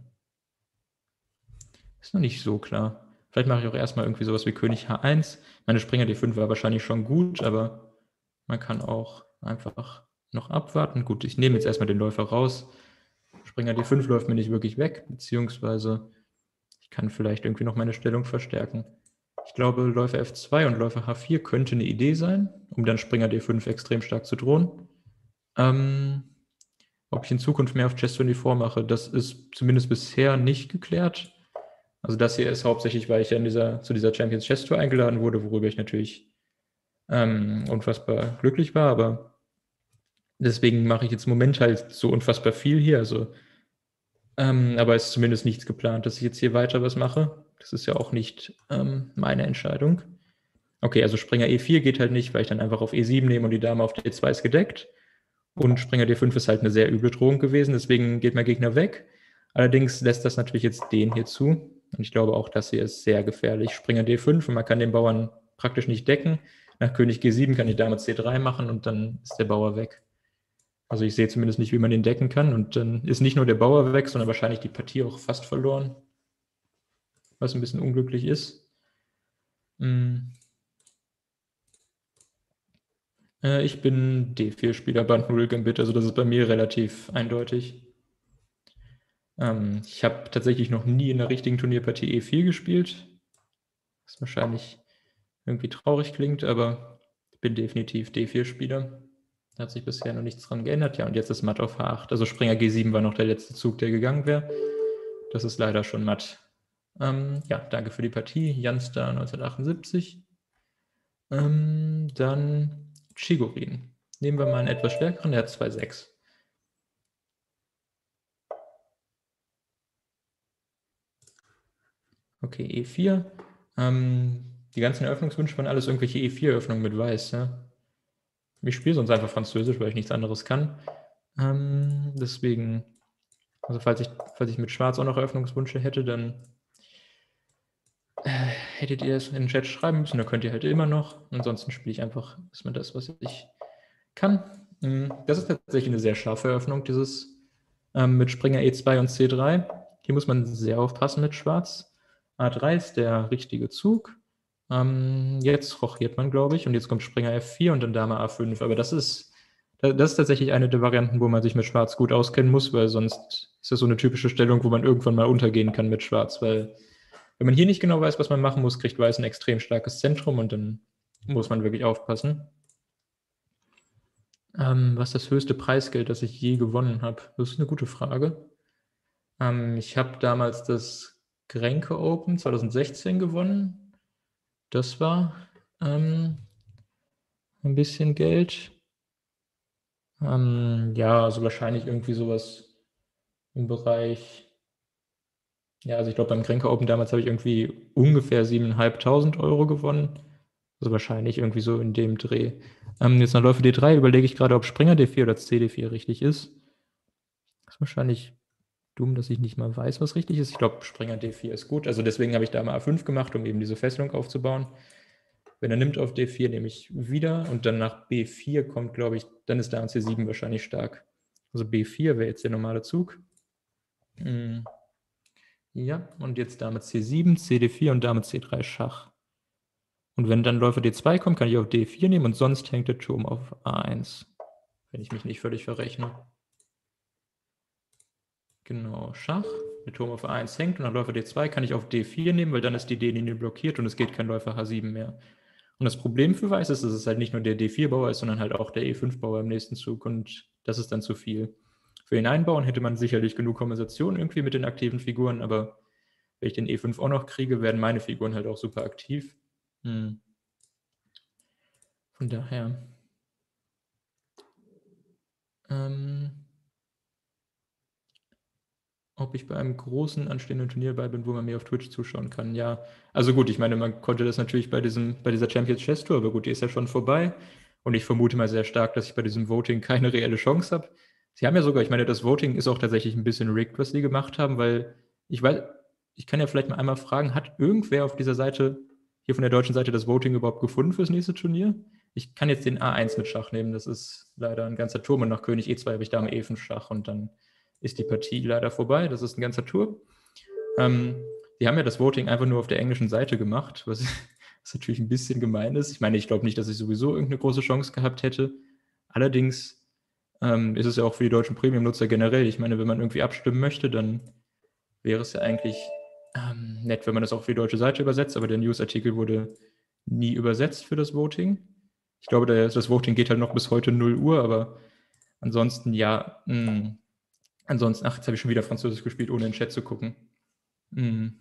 Ist noch nicht so klar. Vielleicht mache ich auch erstmal irgendwie sowas wie König H eins. Meine Springer D fünf war wahrscheinlich schon gut, aber man kann auch einfach noch abwarten. Gut, ich nehme jetzt erstmal den Läufer raus. Springer D fünf läuft mir nicht wirklich weg, beziehungsweise ich kann vielleicht irgendwie noch meine Stellung verstärken. Ich glaube, Läufer F zwei und Läufer H vier könnte eine Idee sein, um dann Springer D fünf extrem stark zu drohen. Ähm, ob ich in Zukunft mehr auf Chess vierundzwanzig mache, das ist zumindest bisher nicht geklärt. Also das hier ist hauptsächlich, weil ich ja in dieser, zu dieser Champions Chess Tour eingeladen wurde, worüber ich natürlich ähm, unfassbar glücklich war, aber deswegen mache ich jetzt im Moment halt so unfassbar viel hier. Also, ähm, aber es ist zumindest nichts geplant, dass ich jetzt hier weiter was mache. Das ist ja auch nicht ähm, meine Entscheidung. Okay, also Springer E vier geht halt nicht, weil ich dann einfach auf E sieben nehme und die Dame auf D zwei ist gedeckt. Und Springer D fünf ist halt eine sehr üble Drohung gewesen, deswegen geht mein Gegner weg. Allerdings lässt das natürlich jetzt den hier zu. Und ich glaube auch, das hier ist sehr gefährlich. Springer D fünf und man kann den Bauern praktisch nicht decken. Nach König G sieben kann die Dame C drei machen und dann ist der Bauer weg. Also ich sehe zumindest nicht, wie man den decken kann. Und dann ist nicht nur der Bauer weg, sondern wahrscheinlich die Partie auch fast verloren. Was ein bisschen unglücklich ist. Hm. Äh, ich bin D vier Spieler, Band null Gambit, also das ist bei mir relativ eindeutig. Ähm, ich habe tatsächlich noch nie in der richtigen Turnierpartie E vier gespielt. Was wahrscheinlich irgendwie traurig klingt, aber ich bin definitiv D vier Spieler. Da hat sich bisher noch nichts dran geändert. Ja, und jetzt ist Matt auf H acht. Also Springer G sieben war noch der letzte Zug, der gegangen wäre. Das ist leider schon Matt. Ähm, ja, danke für die Partie. Janstar neunzehnhundertachtundsiebzig. Ähm, dann Chigorin. Nehmen wir mal einen etwas stärkeren, der hat zwei Komma sechs. Okay, E vier. Ähm, die ganzen Eröffnungswünsche waren alles irgendwelche E vier Eröffnungen mit Weiß. Ja? Ich spiele sonst einfach Französisch, weil ich nichts anderes kann. Ähm, deswegen, also falls ich, falls ich mit Schwarz auch noch Eröffnungswünsche hätte, dann äh, hättet ihr es in den Chat schreiben müssen. Da könnt ihr halt immer noch. Ansonsten spiele ich einfach erstmal das, was ich kann. Das ist tatsächlich eine sehr scharfe Eröffnung, dieses ähm, mit Springer E zwei und C drei. Hier muss man sehr aufpassen mit Schwarz. A drei ist der richtige Zug. Ähm, jetzt rochiert man, glaube ich, und jetzt kommt Springer F vier und dann Dame A fünf. Aber das ist, das ist tatsächlich eine der Varianten, wo man sich mit Schwarz gut auskennen muss, weil sonst ist das so eine typische Stellung, wo man irgendwann mal untergehen kann mit Schwarz, weil wenn man hier nicht genau weiß, was man machen muss, kriegt Weiß ein extrem starkes Zentrum und dann muss man wirklich aufpassen. Ähm, was ist das höchste Preisgeld, das ich je gewonnen habe? Das ist eine gute Frage. Ähm, ich habe damals das Grenke Open zwanzig sechzehn gewonnen. Das war ähm, ein bisschen Geld. Ähm, ja, also wahrscheinlich irgendwie sowas im Bereich. Ja, also ich glaube, beim Grenke Open damals habe ich irgendwie ungefähr siebentausendfünfhundert Euro gewonnen. Also wahrscheinlich irgendwie so in dem Dreh. Ähm, jetzt nach Läufe D drei überlege ich gerade, ob Springer D vier oder C D vier richtig ist. Das ist wahrscheinlich dumm, dass ich nicht mal weiß, was richtig ist. Ich glaube, Springer D vier ist gut. Also deswegen habe ich da mal A fünf gemacht, um eben diese Fesselung aufzubauen. Wenn er nimmt auf D vier, nehme ich wieder und dann nach B vier kommt, glaube ich, dann ist Dame C sieben wahrscheinlich stark. Also B vier wäre jetzt der normale Zug. Hm. Ja, und jetzt Dame C sieben, C D vier und Dame C drei Schach. Und wenn dann Läufer D zwei kommt, kann ich auf D vier nehmen und sonst hängt der Turm auf A eins. Wenn ich mich nicht völlig verrechne. Genau, Schach. Der Turm auf A eins hängt und nach Läufer D zwei kann ich auf D vier nehmen, weil dann ist die D-Linie blockiert und es geht kein Läufer H sieben mehr. Und das Problem für Weiß ist, dass es halt nicht nur der D vier Bauer ist, sondern halt auch der E fünf Bauer im nächsten Zug und das ist dann zu viel. Für den Einbauen hätte man sicherlich genug Kompensation irgendwie mit den aktiven Figuren, aber wenn ich den E fünf auch noch kriege, werden meine Figuren halt auch super aktiv. Hm. Von daher. Ähm, ob ich bei einem großen anstehenden Turnier bei bin, wo man mir auf Twitch zuschauen kann. Ja, also gut, ich meine, man konnte das natürlich bei, diesem, bei dieser Champions Chess Tour, aber gut, die ist ja schon vorbei. Und ich vermute mal sehr stark, dass ich bei diesem Voting keine reelle Chance habe. Sie haben ja sogar, ich meine, das Voting ist auch tatsächlich ein bisschen rigged, was sie gemacht haben, weil ich weiß, ich kann ja vielleicht mal einmal fragen, hat irgendwer auf dieser Seite, hier von der deutschen Seite, das Voting überhaupt gefunden fürs nächste Turnier? Ich kann jetzt den A eins mit Schach nehmen, das ist leider ein ganzer Turm und nach König E zwei habe ich Dame E fünf Schach und dann ist die Partie leider vorbei. Das ist ein ganzer Tour. Ähm, die haben ja das Voting einfach nur auf der englischen Seite gemacht, was, was natürlich ein bisschen gemein ist. Ich meine, ich glaube nicht, dass ich sowieso irgendeine große Chance gehabt hätte. Allerdings ähm, ist es ja auch für die deutschen Premium-Nutzer generell. Ich meine, wenn man irgendwie abstimmen möchte, dann wäre es ja eigentlich ähm, nett, wenn man das auch für die deutsche Seite übersetzt, aber der Newsartikel wurde nie übersetzt für das Voting. Ich glaube, das Voting geht halt noch bis heute null Uhr, aber ansonsten ja, mh, ansonsten, ach, jetzt habe ich schon wieder Französisch gespielt, ohne in den Chat zu gucken. Hm.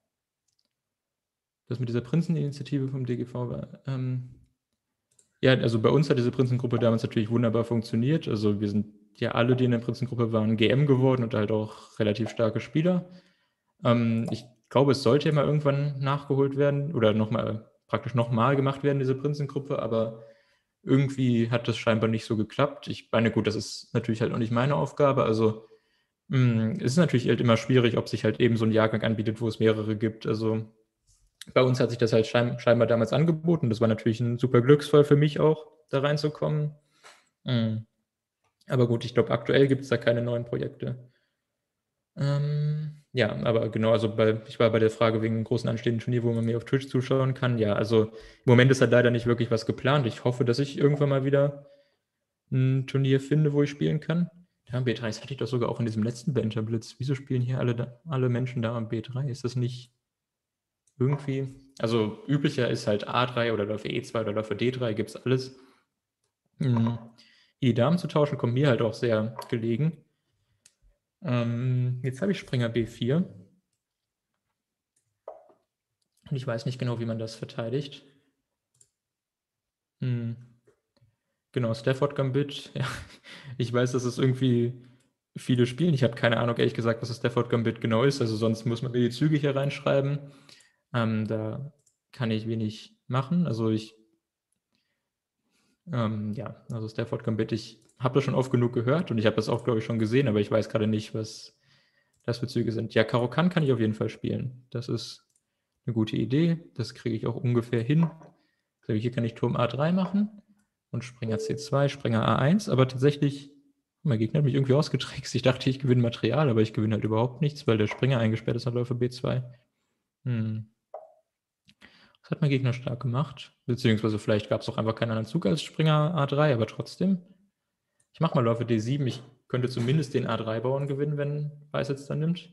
Das mit dieser Prinzeninitiative vom D G V war. Ähm, ja, also bei uns hat diese Prinzengruppe damals natürlich wunderbar funktioniert. Also wir sind ja alle, die in der Prinzengruppe waren, G M geworden und halt auch relativ starke Spieler. Ähm, ich glaube, es sollte ja mal irgendwann nachgeholt werden oder nochmal, praktisch nochmal gemacht werden, diese Prinzengruppe, aber irgendwie hat das scheinbar nicht so geklappt. Ich meine, gut, das ist natürlich halt auch nicht meine Aufgabe. Also mh, es ist natürlich halt immer schwierig, ob sich halt eben so ein Jahrgang anbietet, wo es mehrere gibt. Also bei uns hat sich das halt schein scheinbar damals angeboten. Das war natürlich ein super Glücksfall für mich auch, da reinzukommen. Mhm. Aber gut, ich glaube, aktuell gibt es da keine neuen Projekte. Ähm, ja, aber genau, also bei, ich war bei der Frage wegen einem großen anstehenden Turnier, wo man mir auf Twitch zuschauen kann. Ja, also im Moment ist halt leider nicht wirklich was geplant. Ich hoffe, dass ich irgendwann mal wieder ein Turnier finde, wo ich spielen kann. Ja, B drei, das hatte ich doch sogar auch in diesem letzten Banterblitz. Wieso spielen hier alle, alle Menschen da am B drei? Ist das nicht irgendwie? Also üblicher ist halt A drei oder Läufe E zwei oder Läufe D drei, gibt es alles. Hm. die Damen zu tauschen, kommt mir halt auch sehr gelegen. Ähm, jetzt habe ich Springer B vier. Und ich weiß nicht genau, wie man das verteidigt. Hm. Genau, Stafford Gambit. Ja, ich weiß, dass es irgendwie viele spielen. Ich habe keine Ahnung, ehrlich gesagt, was das Stafford Gambit genau ist. Also sonst muss man mir die Züge hier reinschreiben. Ähm, da kann ich wenig machen. Also ich, ähm, ja, also Stafford Gambit, ich habe das schon oft genug gehört und ich habe das auch, glaube ich, schon gesehen, aber ich weiß gerade nicht, was das für Züge sind. Ja, Karo Kann kann ich auf jeden Fall spielen. Das ist eine gute Idee. Das kriege ich auch ungefähr hin. Also hier kann ich Turm A drei machen und Springer C zwei, Springer A eins, aber tatsächlich, mein Gegner hat mich irgendwie ausgetrickst. Ich dachte, ich gewinne Material, aber ich gewinne halt überhaupt nichts, weil der Springer eingesperrt ist an Läufer B zwei. Hm. Das hat mein Gegner stark gemacht. Beziehungsweise vielleicht gab es auch einfach keinen anderen Zug als Springer A drei, aber trotzdem. Ich mache mal Läufer D sieben. Ich könnte zumindest den A drei Bauern gewinnen, wenn Weiß jetzt dann nimmt.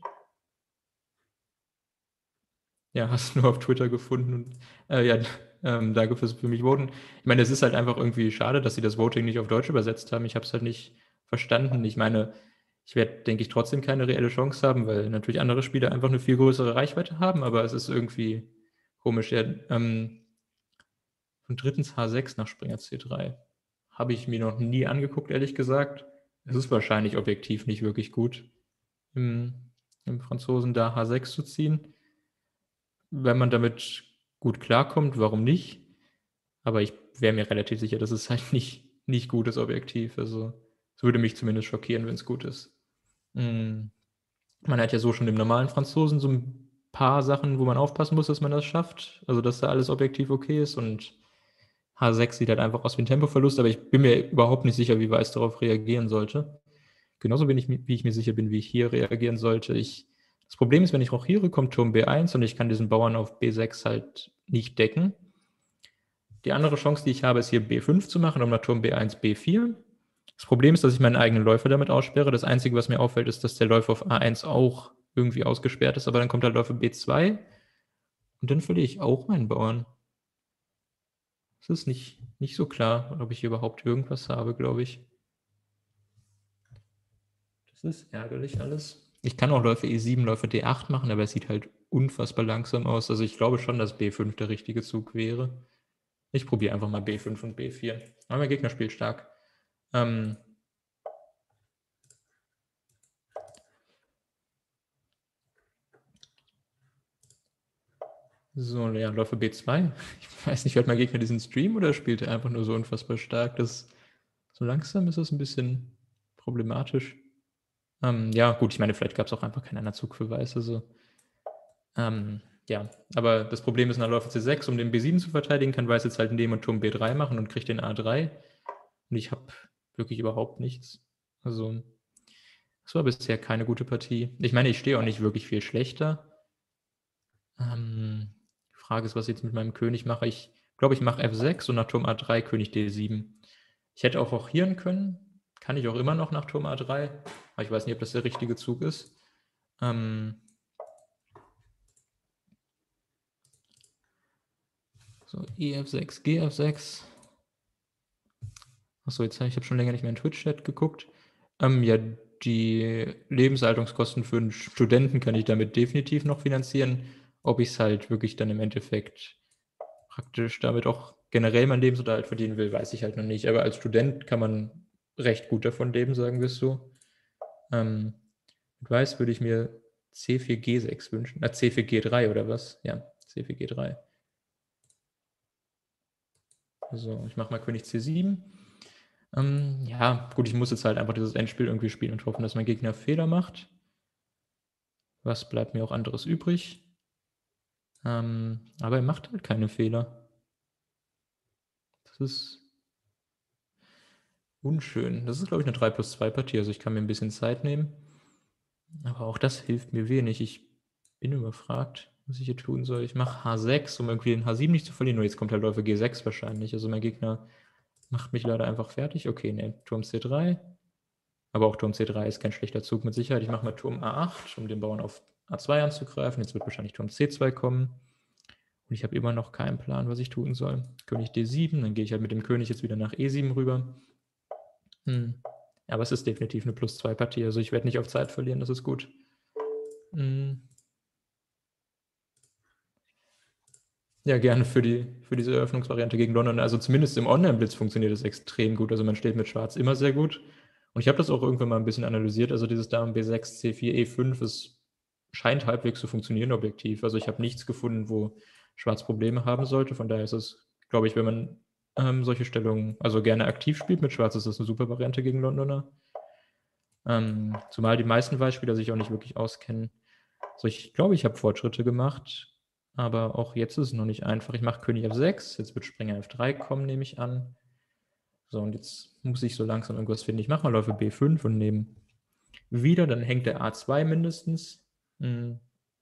Ja, hast du nur auf Twitter gefunden. Und, äh, ja, ähm, danke fürs für mich voten. Ich meine, es ist halt einfach irgendwie schade, dass sie das Voting nicht auf Deutsch übersetzt haben. Ich habe es halt nicht verstanden. Ich meine, ich werde, denke ich, trotzdem keine reelle Chance haben, weil natürlich andere Spieler einfach eine viel größere Reichweite haben, aber es ist irgendwie komisch. Ja, ähm, und drittens H sechs nach Springer C drei. Habe ich mir noch nie angeguckt, ehrlich gesagt. Es ist wahrscheinlich objektiv nicht wirklich gut, im, im Franzosen da H sechs zu ziehen. Wenn man damit gut klarkommt, warum nicht? Aber ich wäre mir relativ sicher, dass es halt nicht, nicht gut ist, objektiv. Also es würde mich zumindest schockieren, wenn es gut ist. Mm. Man hat ja so schon im normalen Franzosen so ein paar Sachen, wo man aufpassen muss, dass man das schafft. Also dass da alles objektiv okay ist. Und H sechs sieht halt einfach aus wie ein Tempoverlust, aber ich bin mir überhaupt nicht sicher, wie Weiß darauf reagieren sollte. Genauso bin ich, wie ich mir sicher bin, wie ich hier reagieren sollte. Ich, das Problem ist, wenn ich rochiere, kommt Turm B eins und ich kann diesen Bauern auf B sechs halt nicht decken. Die andere Chance, die ich habe, ist hier B fünf zu machen, um nach Turm B eins B vier. Das Problem ist, dass ich meinen eigenen Läufer damit aussperre. Das Einzige, was mir auffällt, ist, dass der Läufer auf A eins auch irgendwie ausgesperrt ist, aber dann kommt der Läufer B zwei und dann verliere ich auch meinen Bauern. Es ist nicht, nicht so klar, ob ich hier überhaupt irgendwas habe, glaube ich. Das ist ärgerlich alles. Ich kann auch Läufer E sieben, Läufer D acht machen, aber es sieht halt unfassbar langsam aus. Also ich glaube schon, dass B fünf der richtige Zug wäre. Ich probiere einfach mal B fünf und B vier. Aber mein Gegner spielt stark. Ähm, so, ja, Läufer B zwei. Ich weiß nicht, hört mein Gegner diesen Stream oder spielt er einfach nur so unfassbar stark? Das, so langsam ist das ein bisschen problematisch. Ähm, ja, gut, ich meine, vielleicht gab es auch einfach keinen anderen Zug für Weiß. Also, ähm, ja, aber das Problem ist, nach Läufer C sechs, um den B sieben zu verteidigen, kann Weiß jetzt halt nehmen und Turm B drei machen und kriegt den A drei. Und ich habe wirklich überhaupt nichts. Also, es war bisher keine gute Partie. Ich meine, ich stehe auch nicht wirklich viel schlechter. Ähm, die Frage ist, was ich jetzt mit meinem König mache. Ich glaube, ich mache F sechs und nach Turm A drei König D sieben. Ich hätte auch rochieren können. Kann ich auch immer noch nach Turm A drei. Aber ich weiß nicht, ob das der richtige Zug ist. Ähm, so, E F sechs, G F sechs. Achso, jetzt habe ich hab schon länger nicht mehr in Twitch-Chat geguckt. Ähm, ja, die Lebenshaltungskosten für einen Studenten kann ich damit definitiv noch finanzieren. Ob ich es halt wirklich dann im Endeffekt praktisch damit auch generell meinen Lebensunterhalt verdienen will, weiß ich halt noch nicht. Aber als Student kann man recht gut davon leben, sagen wir es so. Ähm, mit Weiß würde ich mir C vier G sechs wünschen. Äh, C vier G drei oder was? Ja, C vier G drei. So, ich mache mal König C sieben. Ähm, ja, gut, ich muss jetzt halt einfach dieses Endspiel irgendwie spielen und hoffen, dass mein Gegner Fehler macht. Was bleibt mir auch anderes übrig? Ähm, aber er macht halt keine Fehler. Das ist unschön. Das ist, glaube ich, eine drei plus zwei Partie, also ich kann mir ein bisschen Zeit nehmen. Aber auch das hilft mir wenig. Ich bin überfragt, was ich hier tun soll. Ich mache H sechs, um irgendwie den H sieben nicht zu verlieren. Nur jetzt kommt halt Läufer G sechs wahrscheinlich. Also mein Gegner macht mich leider einfach fertig. Okay, ne, Turm C drei. Aber auch Turm C drei ist kein schlechter Zug mit Sicherheit. Ich mache mal Turm A acht, um den Bauern auf A zwei anzugreifen. Jetzt wird wahrscheinlich Turm C zwei kommen. Und ich habe immer noch keinen Plan, was ich tun soll. König D sieben, dann gehe ich halt mit dem König jetzt wieder nach E sieben rüber. Hm. Ja, aber es ist definitiv eine plus zwei Partie. Also ich werde nicht auf Zeit verlieren, das ist gut. Hm. Ja, gerne für die für diese Eröffnungsvariante gegen London. Also zumindest im Online-Blitz funktioniert das extrem gut. Also man steht mit Schwarz immer sehr gut. Und ich habe das auch irgendwann mal ein bisschen analysiert. Also dieses Dame B sechs, C vier, E fünf, es scheint halbwegs zu funktionieren objektiv. Also ich habe nichts gefunden, wo Schwarz Probleme haben sollte. Von daher ist es, glaube ich, wenn man ähm, solche Stellungen also gerne aktiv spielt mit Schwarz, ist das eine super Variante gegen Londoner. Ähm, zumal die meisten Weißspieler sich auch nicht wirklich auskennen. Also ich glaube, ich habe Fortschritte gemacht, aber auch jetzt ist es noch nicht einfach. Ich mache König F sechs, jetzt wird Springer F drei kommen, nehme ich an. So, und jetzt muss ich so langsam irgendwas finden. Ich mache mal Läufe B fünf und nehme wieder, dann hängt der A zwei mindestens. Hm.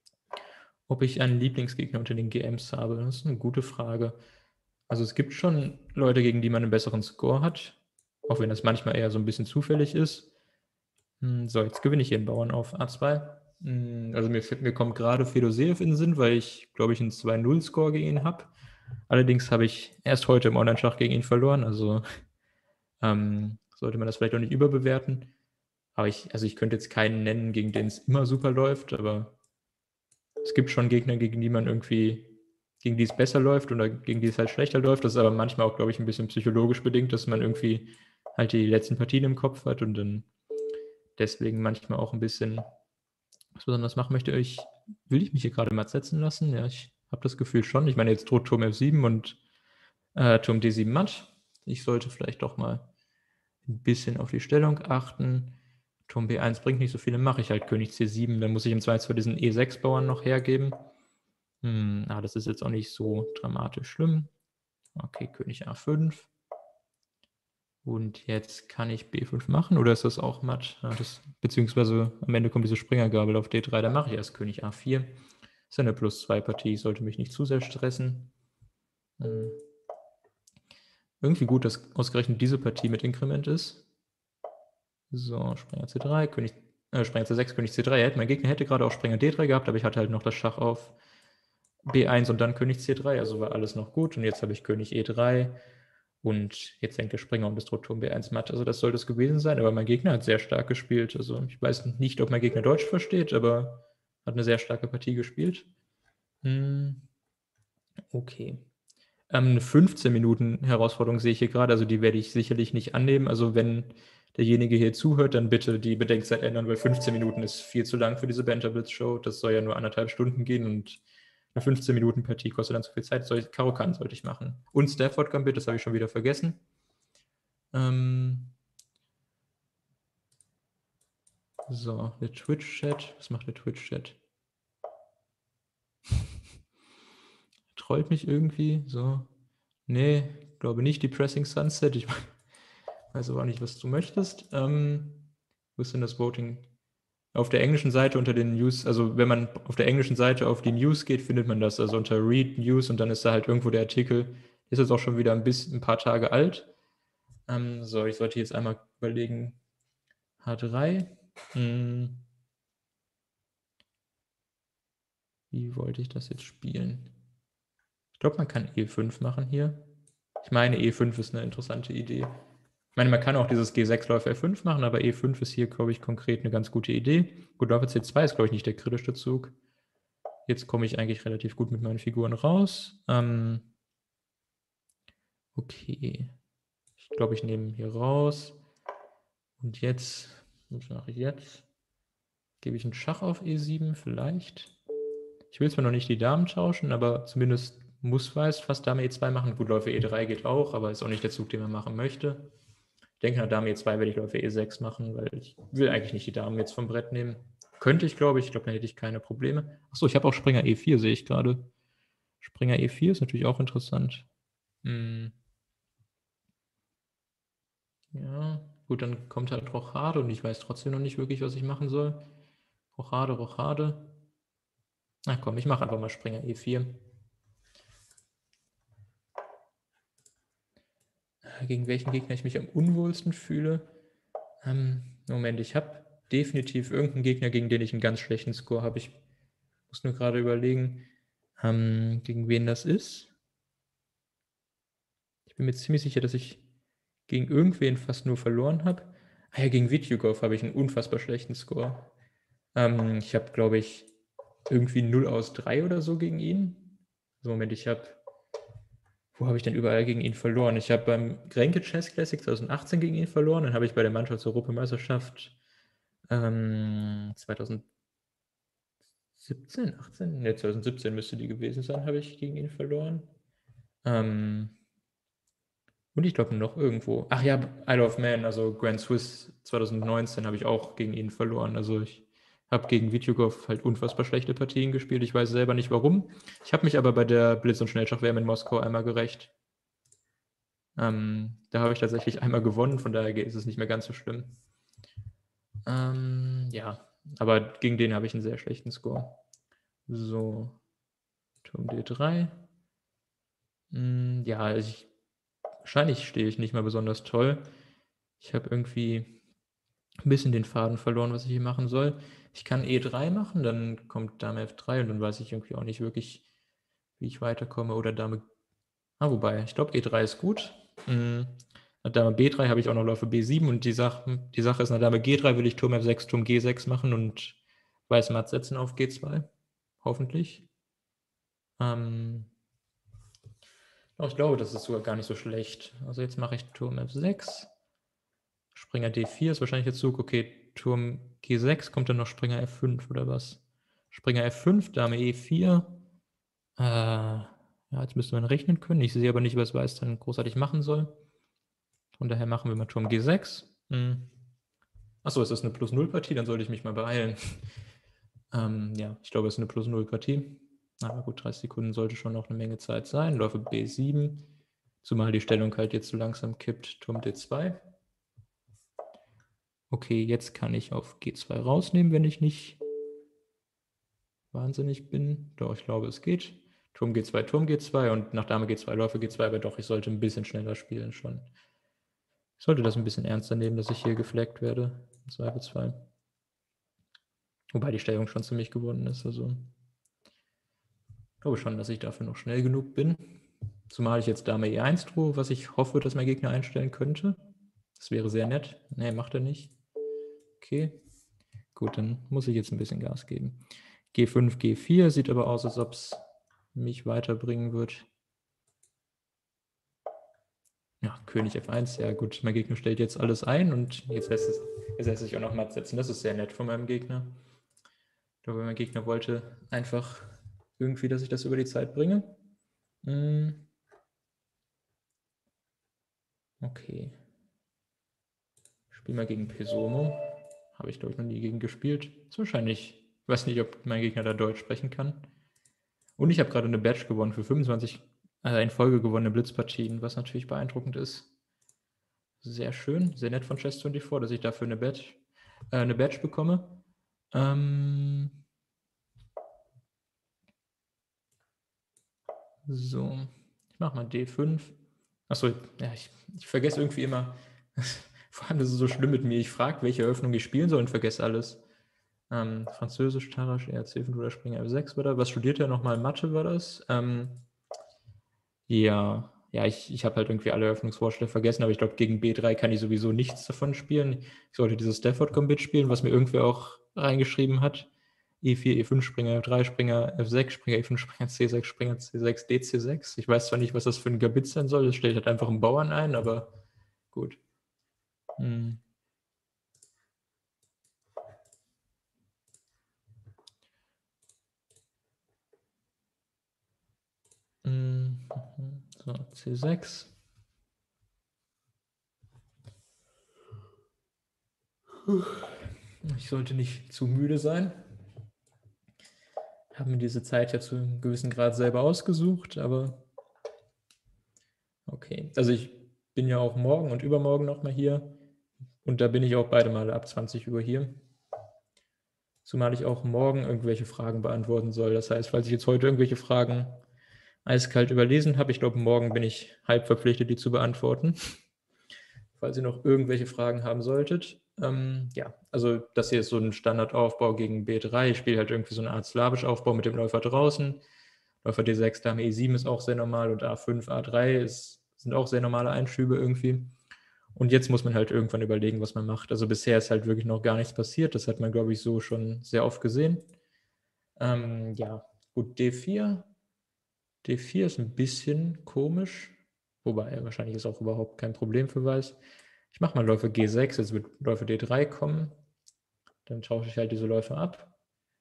Ob ich einen Lieblingsgegner unter den G Ms habe, das ist eine gute Frage. Also es gibt schon Leute, gegen die man einen besseren Score hat, auch wenn das manchmal eher so ein bisschen zufällig ist. Hm, So, jetzt gewinne ich hier einen Bauern auf A zwei. Hm, Also mir, mir kommt gerade Fedoseev in den Sinn, weil ich, glaube ich, einen zwei null Score gegen ihn habe. Allerdings habe ich erst heute im Online-Schach gegen ihn verloren, also ähm, sollte man das vielleicht auch nicht überbewerten. Aber ich, also ich könnte jetzt keinen nennen, gegen den es immer super läuft, aber es gibt schon Gegner, gegen die man irgendwie, gegen die es besser läuft oder gegen die es halt schlechter läuft. Das ist aber manchmal auch, glaube ich, ein bisschen psychologisch bedingt, dass man irgendwie halt die letzten Partien im Kopf hat und dann deswegen manchmal auch ein bisschen was Besonderes machen möchte. Ich, will ich mich hier gerade matt setzen lassen? Ja, ich habe das Gefühl schon. Ich meine, jetzt droht Turm F sieben und äh, Turm D sieben matt. Ich sollte vielleicht doch mal ein bisschen auf die Stellung achten. Turm B eins bringt nicht so viel, dann mache ich halt König C sieben. Dann muss ich im Zweifelsfall diesen E sechs Bauern noch hergeben. Hm, ah, das ist jetzt auch nicht so dramatisch schlimm. Okay, König A fünf. Und jetzt kann ich B fünf machen, oder ist das auch matt? Ja, das, beziehungsweise am Ende kommt diese Springergabel auf D drei, dann mache ich erst König A vier. Das ist eine plus zwei Partie, ich sollte mich nicht zu sehr stressen. Hm. Irgendwie gut, dass ausgerechnet diese Partie mit Inkrement ist. So, Springer C drei, König, äh, Springer C sechs, König C drei. Ja, mein Gegner hätte gerade auch Springer D drei gehabt, aber ich hatte halt noch das Schach auf B eins und dann König C drei, also war alles noch gut. Und jetzt habe ich König E drei und jetzt hängt der Springer und das droht Turm B eins matt. Also das sollte es gewesen sein, aber mein Gegner hat sehr stark gespielt. Also ich weiß nicht, ob mein Gegner Deutsch versteht, aber hat eine sehr starke Partie gespielt. Hm, okay. Ähm, eine fünfzehn Minuten Herausforderung sehe ich hier gerade, also die werde ich sicherlich nicht annehmen. Also wenn derjenige hier zuhört, dann bitte die Bedenkzeit ändern, weil fünfzehn Minuten ist viel zu lang für diese Banterblitz-Show. Das soll ja nur anderthalb Stunden gehen und eine fünfzehn Minuten Partie kostet dann zu viel Zeit. Soll ich, Karo-Kann sollte ich machen. Und Stafford Gambit, das habe ich schon wieder vergessen. Ähm, so, der Twitch-Chat. Was macht der Twitch-Chat? Trollt mich irgendwie. So. Nee, glaube nicht. Depressing Sunset. Ich weiß aber auch nicht, was du möchtest. Ähm, wo ist denn das Voting? Auf der englischen Seite unter den News, also wenn man auf der englischen Seite auf die News geht, findet man das, also unter Read News und dann ist da halt irgendwo der Artikel, ist jetzt auch schon wieder ein bisschen, ein paar Tage alt. Ähm, so, ich sollte jetzt einmal überlegen, H drei. Hm. Wie wollte ich das jetzt spielen? Ich glaube, man kann E fünf machen hier. Ich meine, E fünf ist eine interessante Idee. Ich meine, man kann auch dieses G sechs Läufer F fünf machen, aber E fünf ist hier, glaube ich, konkret eine ganz gute Idee. Gut, Läufer C zwei ist, glaube ich, nicht der kritische Zug. Jetzt komme ich eigentlich relativ gut mit meinen Figuren raus. Ähm, okay. Ich glaube, ich nehme hier raus. Und jetzt, was mache ich jetzt? Gebe ich einen Schach auf E sieben vielleicht? Ich will zwar noch nicht die Damen tauschen, aber zumindest muss Weiß fast Dame E zwei machen. Gut, Läufer E drei geht auch, aber ist auch nicht der Zug, den man machen möchte. Ich denke, nach Dame E zwei werde ich Läufer E sechs machen, weil ich will eigentlich nicht die Damen jetzt vom Brett nehmen. Könnte ich, glaube ich. Ich glaube, dann hätte ich keine Probleme. Achso, ich habe auch Springer E vier, sehe ich gerade. Springer E vier ist natürlich auch interessant. Hm. Ja, gut, dann kommt halt Rochade und ich weiß trotzdem noch nicht wirklich, was ich machen soll. Rochade, Rochade. Na komm, ich mache einfach mal Springer E vier. Gegen welchen Gegner ich mich am unwohlsten fühle? Ähm, Moment, ich habe definitiv irgendeinen Gegner, gegen den ich einen ganz schlechten Score habe. Ich muss nur gerade überlegen, ähm, gegen wen das ist. Ich bin mir ziemlich sicher, dass ich gegen irgendwen fast nur verloren habe. Ah ja, gegen Vitjugov habe ich einen unfassbar schlechten Score. Ähm, ich habe, glaube ich, irgendwie null aus drei oder so gegen ihn. Also Moment, ich habe... Wo habe ich denn überall gegen ihn verloren? Ich habe beim Grenke Chess Classic zwanzig achtzehn gegen ihn verloren. Dann habe ich bei der Mannschaftseuropameisterschaft ähm, zwanzig siebzehn, achtzehn? Ne, zwanzig siebzehn müsste die gewesen sein, habe ich gegen ihn verloren. Ähm, und ich glaube noch irgendwo. Ach ja, Isle of Man, also Grand Swiss zwanzig neunzehn habe ich auch gegen ihn verloren. Also ich habe gegen Vitjugov halt unfassbar schlechte Partien gespielt. Ich weiß selber nicht warum. Ich habe mich aber bei der Blitz- und Schnellschach-W M in Moskau einmal gerecht. Ähm, da habe ich tatsächlich einmal gewonnen, von daher ist es nicht mehr ganz so schlimm. Ähm, ja, aber gegen den habe ich einen sehr schlechten Score. So, Turm D drei. Hm, ja, ich, wahrscheinlich stehe ich nicht mehr besonders toll. Ich habe irgendwie ein bisschen den Faden verloren, was ich hier machen soll. Ich kann E drei machen, dann kommt Dame F drei und dann weiß ich irgendwie auch nicht wirklich, wie ich weiterkomme. Oder Dame... Ah, wobei, ich glaube E drei ist gut. Hm. Nach Dame B drei habe ich auch noch Läufe B sieben und die Sache, die Sache ist, nach Dame G drei will ich Turm F sechs, Turm G sechs machen und Weiß matt setzen auf G zwei. Hoffentlich. Ähm, oh, ich glaube, das ist sogar gar nicht so schlecht. Also jetzt mache ich Turm F sechs. Springer D vier ist wahrscheinlich der Zug. Okay, Turm G sechs, kommt dann noch Springer F fünf oder was? Springer F fünf, Dame E vier. Äh, ja, jetzt müsste man rechnen können. Ich sehe aber nicht, was Weiß dann großartig machen soll. Von daher machen wir mal Turm G sechs. Hm. Achso, es ist eine Plus-null-Partie, dann sollte ich mich mal beeilen. ähm, ja, ich glaube, es ist eine Plus-null-Partie. Aber gut, dreißig Sekunden sollte schon noch eine Menge Zeit sein. Läufe B sieben, zumal die Stellung halt jetzt so langsam kippt. Turm D zwei. Okay, jetzt kann ich auf G zwei rausnehmen, wenn ich nicht wahnsinnig bin. Doch, ich glaube, es geht. Turm G zwei, Turm G zwei und nach Dame G zwei, Läufe G zwei, aber doch, ich sollte ein bisschen schneller spielen schon. Ich sollte das ein bisschen ernster nehmen, dass ich hier gefleckt werde, im Zweifelsfall. Wobei die Stellung schon ziemlich gewonnen ist, also ich glaube schon, dass ich dafür noch schnell genug bin. Zumal ich jetzt Dame E eins drohe, was ich hoffe, dass mein Gegner einstellen könnte. Das wäre sehr nett. Ne, macht er nicht. Okay. Gut, dann muss ich jetzt ein bisschen Gas geben. G fünf, G vier sieht aber aus, als ob es mich weiterbringen wird. Ja, König F eins, ja gut, mein Gegner stellt jetzt alles ein und jetzt lässt es, jetzt lässt sich auch noch matt setzen. Das ist sehr nett von meinem Gegner. Ich glaube, mein Gegner wollte einfach irgendwie, dass ich das über die Zeit bringe. Hm. Okay. Spiel mal gegen Pesomo. Habe ich, glaube ich, noch nie gegen gespielt. Ist wahrscheinlich, ich weiß nicht, ob mein Gegner da Deutsch sprechen kann. Und ich habe gerade eine Badge gewonnen für fünfundzwanzig äh, in Folge gewonnene Blitzpartien, was natürlich beeindruckend ist. Sehr schön, sehr nett von Chess vierundzwanzig, dass ich dafür eine Badge, äh, eine Badge bekomme. Ähm so, ich mache mal D fünf. Achso, ja, ich, ich vergesse irgendwie immer, vor allem, das ist so schlimm mit mir, ich frage, welche Eröffnung ich spielen soll und vergesse alles. Ähm, Französisch, Tarasch, R C fünf oder Springer F sechs war da. Was studiert er nochmal? Mathe war das? Ähm, ja, ja, ich, ich habe halt irgendwie alle Eröffnungsvorschläge vergessen, aber ich glaube, gegen B drei kann ich sowieso nichts davon spielen. Ich sollte dieses Stafford-Gambit spielen, was mir irgendwer auch reingeschrieben hat. E vier, E fünf, Springer F drei, Springer F sechs, Springer E fünf, Springer C sechs, Springer C sechs, D C sechs. Ich weiß zwar nicht, was das für ein Gambit sein soll, das stellt halt einfach einen Bauern ein, aber gut. Hm. So, C sechs. Ich sollte nicht zu müde sein. Ich habe mir diese Zeit ja zu einem gewissen Grad selber ausgesucht, aber okay. Also ich bin ja auch morgen und übermorgen nochmal hier und da bin ich auch beide Male ab zwanzig Uhr hier. Zumal ich auch morgen irgendwelche Fragen beantworten soll. Das heißt, falls ich jetzt heute irgendwelche Fragen eiskalt überlesen habe, ich glaube, morgen bin ich halb verpflichtet, die zu beantworten. Falls ihr noch irgendwelche Fragen haben solltet. Ähm, ja, also das hier ist so ein Standardaufbau gegen B drei. Ich spiele halt irgendwie so eine Art slawisch Aufbau mit dem Läufer draußen. Läufer D sechs, Dame E sieben ist auch sehr normal und A fünf, A drei ist, sind auch sehr normale Einschübe irgendwie. Und jetzt muss man halt irgendwann überlegen, was man macht. Also bisher ist halt wirklich noch gar nichts passiert. Das hat man, glaube ich, so schon sehr oft gesehen. Ähm, ja, gut, D vier. D vier ist ein bisschen komisch, wobei wahrscheinlich ist auch überhaupt kein Problem für Weiß. Ich mache mal Läufer G sechs, jetzt wird Läufer D drei kommen. Dann tausche ich halt diese Läufe ab.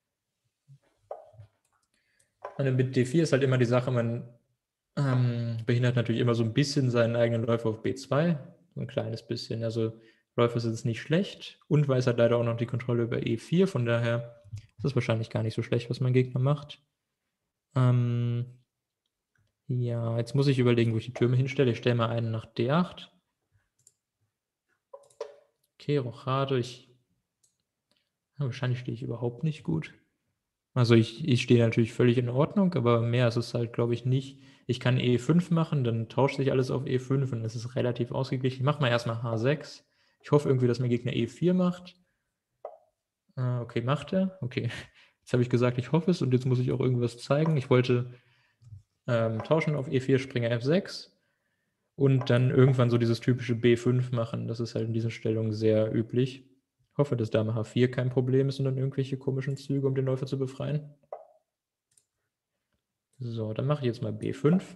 Und mit D vier ist halt immer die Sache, man ähm, behindert natürlich immer so ein bisschen seinen eigenen Läufer auf B zwei. So ein kleines bisschen. Also Läufer sind nicht schlecht und Weiß hat leider auch noch die Kontrolle über E vier. Von daher ist es wahrscheinlich gar nicht so schlecht, was mein Gegner macht. Ähm, ja, jetzt muss ich überlegen, wo ich die Türme hinstelle. Ich stelle mal einen nach D acht. Okay, Rochade. Ich, ja, wahrscheinlich stehe ich überhaupt nicht gut. Also ich, ich stehe natürlich völlig in Ordnung, aber mehr ist es halt, glaube ich, nicht. Ich kann E fünf machen, dann tauscht sich alles auf E fünf und es ist relativ ausgeglichen. Ich mache mal erstmal H sechs. Ich hoffe irgendwie, dass mein Gegner E vier macht. Äh, okay, macht er. Okay, jetzt habe ich gesagt, ich hoffe es und jetzt muss ich auch irgendwas zeigen. Ich wollte ähm, tauschen auf E vier, Springer F sechs und dann irgendwann so dieses typische B fünf machen. Das ist halt in dieser Stellung sehr üblich. Ich hoffe, dass Dame H vier kein Problem ist und dann irgendwelche komischen Züge, um den Läufer zu befreien. So, dann mache ich jetzt mal B fünf.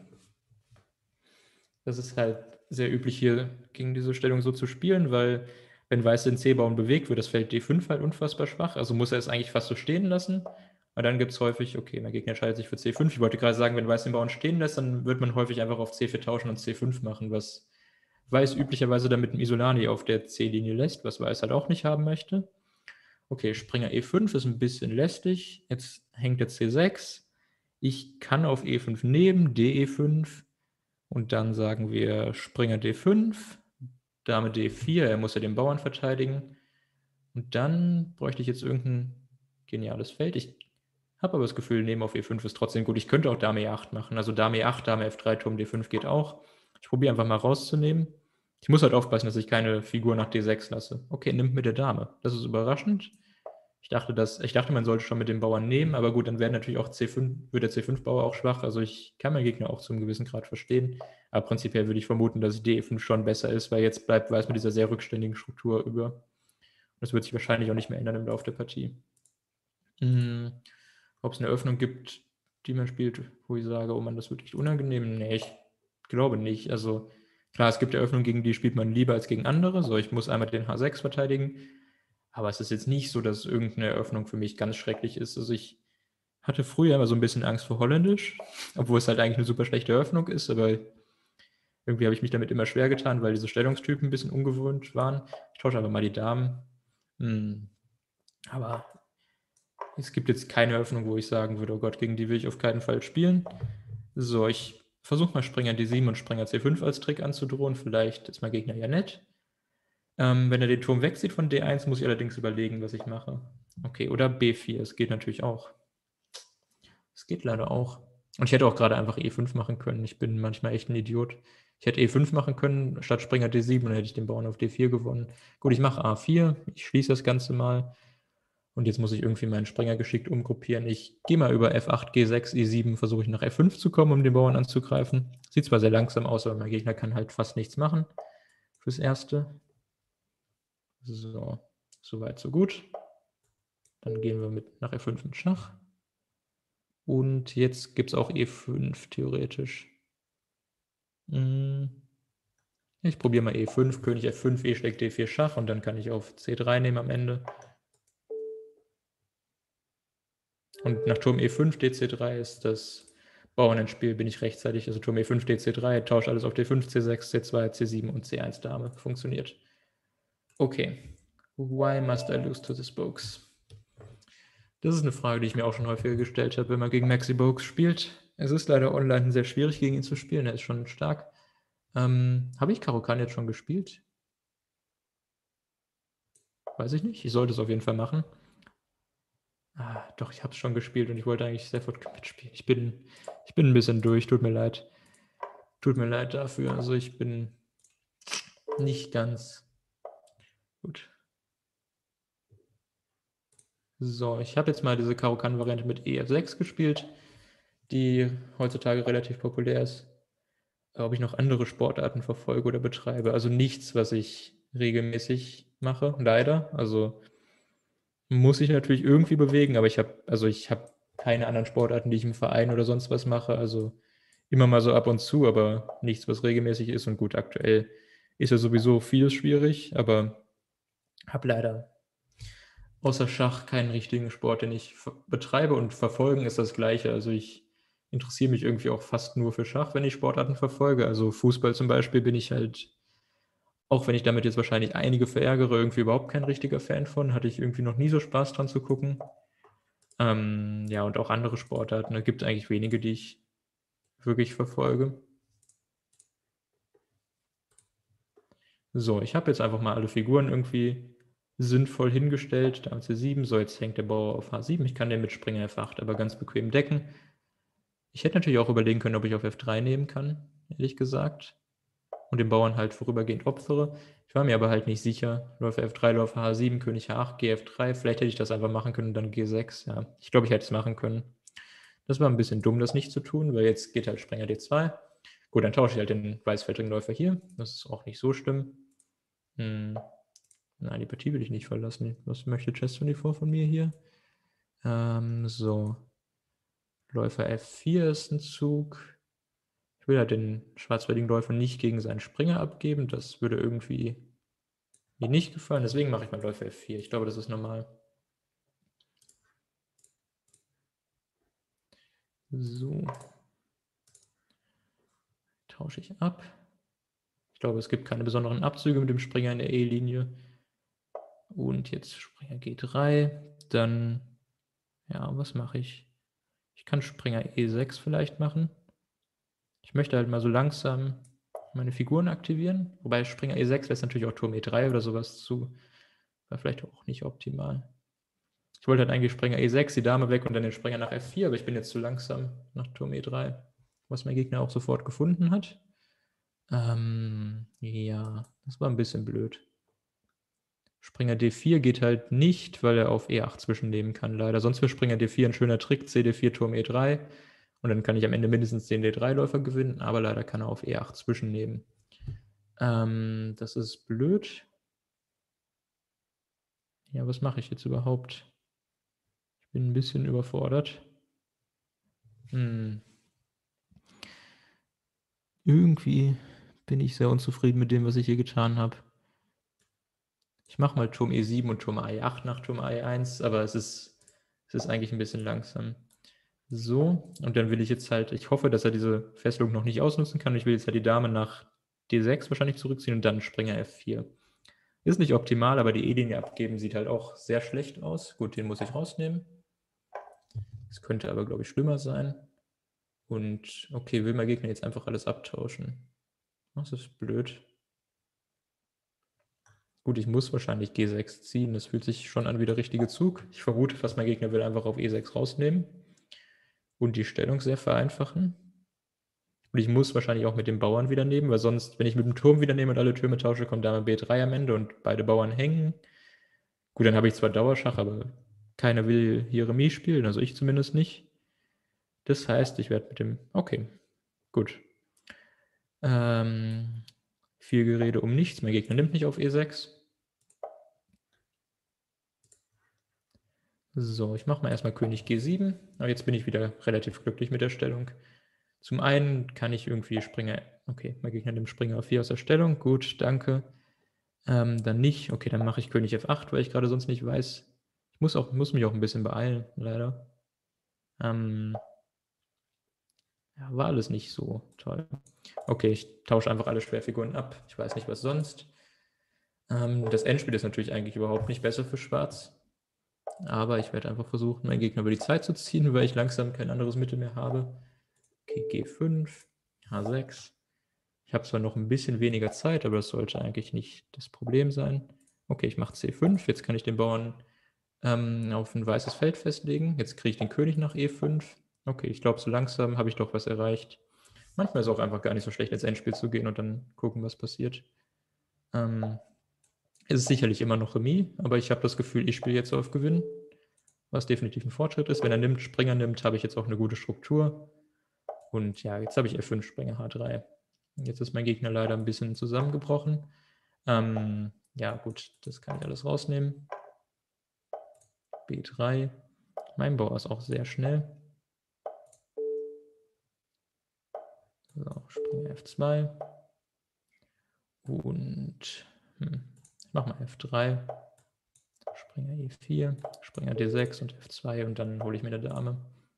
Das ist halt sehr üblich hier gegen diese Stellung so zu spielen, weil wenn Weiß den C-Bauern bewegt, wird das Feld D fünf halt unfassbar schwach. Also muss er es eigentlich fast so stehen lassen. Aber dann gibt es häufig, okay, mein Gegner entscheidet sich für C fünf. Ich wollte gerade sagen, wenn Weiß den Bauern stehen lässt, dann wird man häufig einfach auf C vier tauschen und C fünf machen, was Weiß üblicherweise dann mit dem Isolani auf der C-Linie lässt, was Weiß halt auch nicht haben möchte. Okay, Springer E fünf ist ein bisschen lästig. Jetzt hängt der C sechs. Ich kann auf E fünf nehmen, D E fünf. Und dann sagen wir Springer D fünf, Dame D vier, er muss ja den Bauern verteidigen. Und dann bräuchte ich jetzt irgendein geniales Feld. Ich habe aber das Gefühl, Nehmen auf E fünf ist trotzdem gut. Ich könnte auch Dame E acht machen. Also Dame E acht, Dame F drei, Turm D fünf geht auch. Ich probiere einfach mal rauszunehmen. Ich muss halt aufpassen, dass ich keine Figur nach D sechs lasse. Okay, nimmt mit der Dame. Das ist überraschend. Ich dachte, dass, ich dachte, man sollte schon mit dem Bauern nehmen, aber gut, dann werden natürlich auch C fünf, wird der C fünf-Bauer auch schwach. Also ich kann meinen Gegner auch zu einem gewissen Grad verstehen. Aber prinzipiell würde ich vermuten, dass D E fünf schon besser ist, weil jetzt bleibt Weiß mit dieser sehr rückständigen Struktur über. Das wird sich wahrscheinlich auch nicht mehr ändern im Laufe der Partie. Hm, ob es eine Öffnung gibt, die man spielt, wo ich sage, oh Mann, das wird echt unangenehm. Nee, ich glaube nicht. Also klar, es gibt Eröffnungen, gegen die spielt man lieber als gegen andere. So, ich muss einmal den H sechs verteidigen. Aber es ist jetzt nicht so, dass irgendeine Eröffnung für mich ganz schrecklich ist. Also ich hatte früher immer so ein bisschen Angst vor Holländisch, obwohl es halt eigentlich eine super schlechte Eröffnung ist, aber irgendwie habe ich mich damit immer schwer getan, weil diese Stellungstypen ein bisschen ungewohnt waren. Ich tausche einfach mal die Damen. Hm. Aber es gibt jetzt keine Eröffnung, wo ich sagen würde, oh Gott, gegen die will ich auf keinen Fall spielen. So, ich versuche mal Springer D sieben und Springer C fünf als Trick anzudrohen. Vielleicht ist mein Gegner ja nett. Ähm, wenn er den Turm wegzieht von D eins, muss ich allerdings überlegen, was ich mache. Okay, oder B vier, es geht natürlich auch. Es geht leider auch. Und ich hätte auch gerade einfach E fünf machen können. Ich bin manchmal echt ein Idiot. Ich hätte E fünf machen können, statt Springer D sieben, und dann hätte ich den Bauern auf D vier gewonnen. Gut, ich mache A vier, ich schließe das Ganze mal. Und jetzt muss ich irgendwie meinen Springer geschickt umgruppieren. Ich gehe mal über F acht, G sechs, E sieben, versuche ich nach F fünf zu kommen, um den Bauern anzugreifen. Sieht zwar sehr langsam aus, aber mein Gegner kann halt fast nichts machen fürs Erste. So, soweit, so gut. Dann gehen wir mit nach F fünf mit Schach. Und jetzt gibt es auch E fünf theoretisch. Ich probiere mal E fünf, König F fünf, E schlägt D vier Schach und dann kann ich auf C drei nehmen am Ende. Und nach Turm E fünf, D C drei ist das Bauern ins Spiel, bin ich rechtzeitig. Also Turm E fünf, D C drei, tausche alles auf D fünf, C sechs, C zwei, C sieben und C eins Dame. Funktioniert. Okay. Why must I lose to the Spokes? Das ist eine Frage, die ich mir auch schon häufiger gestellt habe, wenn man gegen Maxi Bogues spielt. Es ist leider online sehr schwierig, gegen ihn zu spielen. Er ist schon stark. Ähm, habe ich Caro-Kann jetzt schon gespielt? Weiß ich nicht. Ich sollte es auf jeden Fall machen. Ah, doch, ich habe es schon gespielt und ich wollte eigentlich Stafford mitspielen. Ich bin, ich bin ein bisschen durch, tut mir leid. Tut mir leid dafür. Also ich bin nicht ganz gut. So, ich habe jetzt mal diese Caro-Kann-Variante mit E F sechs gespielt, die heutzutage relativ populär ist. ob ich noch andere Sportarten verfolge oder betreibe. Also nichts, was ich regelmäßig mache, leider. Also muss ich natürlich irgendwie bewegen, aber ich habe also ich habe keine anderen Sportarten, die ich im Verein oder sonst was mache. Also immer mal so ab und zu, aber nichts, was regelmäßig ist. Und gut, aktuell ist ja sowieso vieles schwierig, aber habe leider außer Schach keinen richtigen Sport, den ich betreibe, und verfolgen ist das Gleiche. Also ich interessiere mich irgendwie auch fast nur für Schach, wenn ich Sportarten verfolge. Also Fußball zum Beispiel bin ich halt, auch wenn ich damit jetzt wahrscheinlich einige verärgere, irgendwie überhaupt kein richtiger Fan von. Hatte ich irgendwie noch nie so Spaß dran zu gucken. Ähm, ja, und auch andere Sportarten. Da gibt es eigentlich wenige, die ich wirklich verfolge. So, ich habe jetzt einfach mal alle Figuren irgendwie sinnvoll hingestellt. Da haben C sieben, so jetzt hängt der Bauer auf H sieben. Ich kann den mit Springer F acht aber ganz bequem decken. Ich hätte natürlich auch überlegen können, ob ich auf F drei nehmen kann, ehrlich gesagt. Und den Bauern halt vorübergehend opfere. Ich war mir aber halt nicht sicher. Läufer F drei, Läufer H sieben, König H acht, G F drei. Vielleicht hätte ich das einfach machen können und dann G sechs. Ja, ich glaube, ich hätte es machen können. Das war ein bisschen dumm, das nicht zu tun, weil jetzt geht halt Springer D zwei. Gut, dann tausche ich halt den weißfeldrigen Läufer hier. Das ist auch nicht so schlimm. Hm. Nein, die Partie will ich nicht verlassen. Was möchte Chess vierundzwanzig von mir hier? Ähm, so. Läufer F vier ist ein Zug. Ich will ja den schwarzwäldigen Läufer nicht gegen seinen Springer abgeben. Das würde irgendwie mir nicht gefallen. Deswegen mache ich mal Läufer F vier. Ich glaube, das ist normal. So. Tausche ich ab. Ich glaube, es gibt keine besonderen Abzüge mit dem Springer in der E-Linie. Und jetzt Springer G drei. Dann, ja, was mache ich? Ich kann Springer E sechs vielleicht machen. Ich möchte halt mal so langsam meine Figuren aktivieren. Wobei Springer E sechs lässt natürlich auch Turm E drei oder sowas zu. War vielleicht auch nicht optimal. Ich wollte halt eigentlich Springer E sechs, die Dame weg und dann den Springer nach F vier, aber ich bin jetzt zu langsam nach Turm E drei, was mein Gegner auch sofort gefunden hat. Ähm, ja, das war ein bisschen blöd. Springer D vier geht halt nicht, weil er auf E acht zwischennehmen kann, leider. Sonst wäre Springer D vier ein schöner Trick, C D vier, Turm E drei. Und dann kann ich am Ende mindestens den D drei Läufer gewinnen, aber leider kann er auf E acht zwischennehmen. Ähm, das ist blöd. Ja, was mache ich jetzt überhaupt? Ich bin ein bisschen überfordert. Hm. Irgendwie bin ich sehr unzufrieden mit dem, was ich hier getan habe. Ich mache mal Turm E sieben und Turm A E acht nach Turm A E eins, aber es ist, es ist eigentlich ein bisschen langsam. So, und dann will ich jetzt halt, ich hoffe, dass er diese Fesselung noch nicht ausnutzen kann. Ich will jetzt halt die Dame nach D sechs wahrscheinlich zurückziehen und dann Springer F vier. Ist nicht optimal, aber die E-Linie abgeben sieht halt auch sehr schlecht aus. Gut, den muss ich rausnehmen. Es könnte aber, glaube ich, schlimmer sein. Und okay, will mein Gegner jetzt einfach alles abtauschen? Das ist blöd. Gut, ich muss wahrscheinlich G sechs ziehen. Das fühlt sich schon an wie der richtige Zug. Ich vermute fast, mein Gegner will einfach auf E sechs rausnehmen und die Stellung sehr vereinfachen. Und ich muss wahrscheinlich auch mit dem Bauern wieder nehmen, weil sonst, wenn ich mit dem Turm wieder nehme und alle Türme tausche, kommt Dame B drei am Ende und beide Bauern hängen. Gut, dann habe ich zwar Dauerschach, aber keiner will hier Remis spielen, also ich zumindest nicht. Das heißt, ich werde mit dem... Okay, gut. Ähm, viel Gerede um nichts. Mein Gegner nimmt nicht auf E sechs. So, ich mache mal erstmal König G sieben. Aber jetzt bin ich wieder relativ glücklich mit der Stellung. Zum einen kann ich irgendwie Springer... Okay, mein Gegner nimmt Springer auf vier aus der Stellung. Gut, danke. Ähm, dann nicht. Okay, dann mache ich König F acht, weil ich gerade sonst nicht weiß. Ich muss, auch, muss mich auch ein bisschen beeilen, leider. Ähm, ja, war alles nicht so toll. Okay, ich tausche einfach alle Schwerfiguren ab. Ich weiß nicht, was sonst. Ähm, das Endspiel ist natürlich eigentlich überhaupt nicht besser für Schwarz. Aber ich werde einfach versuchen, meinen Gegner über die Zeit zu ziehen, weil ich langsam kein anderes Mittel mehr habe. Okay, G fünf, H sechs. Ich habe zwar noch ein bisschen weniger Zeit, aber das sollte eigentlich nicht das Problem sein. Okay, ich mache C fünf. Jetzt kann ich den Bauern ähm, auf ein weißes Feld festlegen. Jetzt kriege ich den König nach E fünf. Okay, ich glaube, so langsam habe ich doch was erreicht. Manchmal ist es auch einfach gar nicht so schlecht, ins Endspiel zu gehen und dann gucken, was passiert. Ähm, es ist sicherlich immer noch Remis, aber ich habe das Gefühl, ich spiele jetzt auf Gewinn, was definitiv ein Fortschritt ist. Wenn er nimmt, Springer nimmt, habe ich jetzt auch eine gute Struktur. Und ja, jetzt habe ich F fünf, Springer H drei. Jetzt ist mein Gegner leider ein bisschen zusammengebrochen. Ähm, ja gut, das kann ich alles rausnehmen. B drei. Mein Bauer ist auch sehr schnell. So, Springer F zwei. Und hm, ich mache mal F drei. Springer E vier, Springer D sechs und F zwei und dann hole ich mir eine Dame.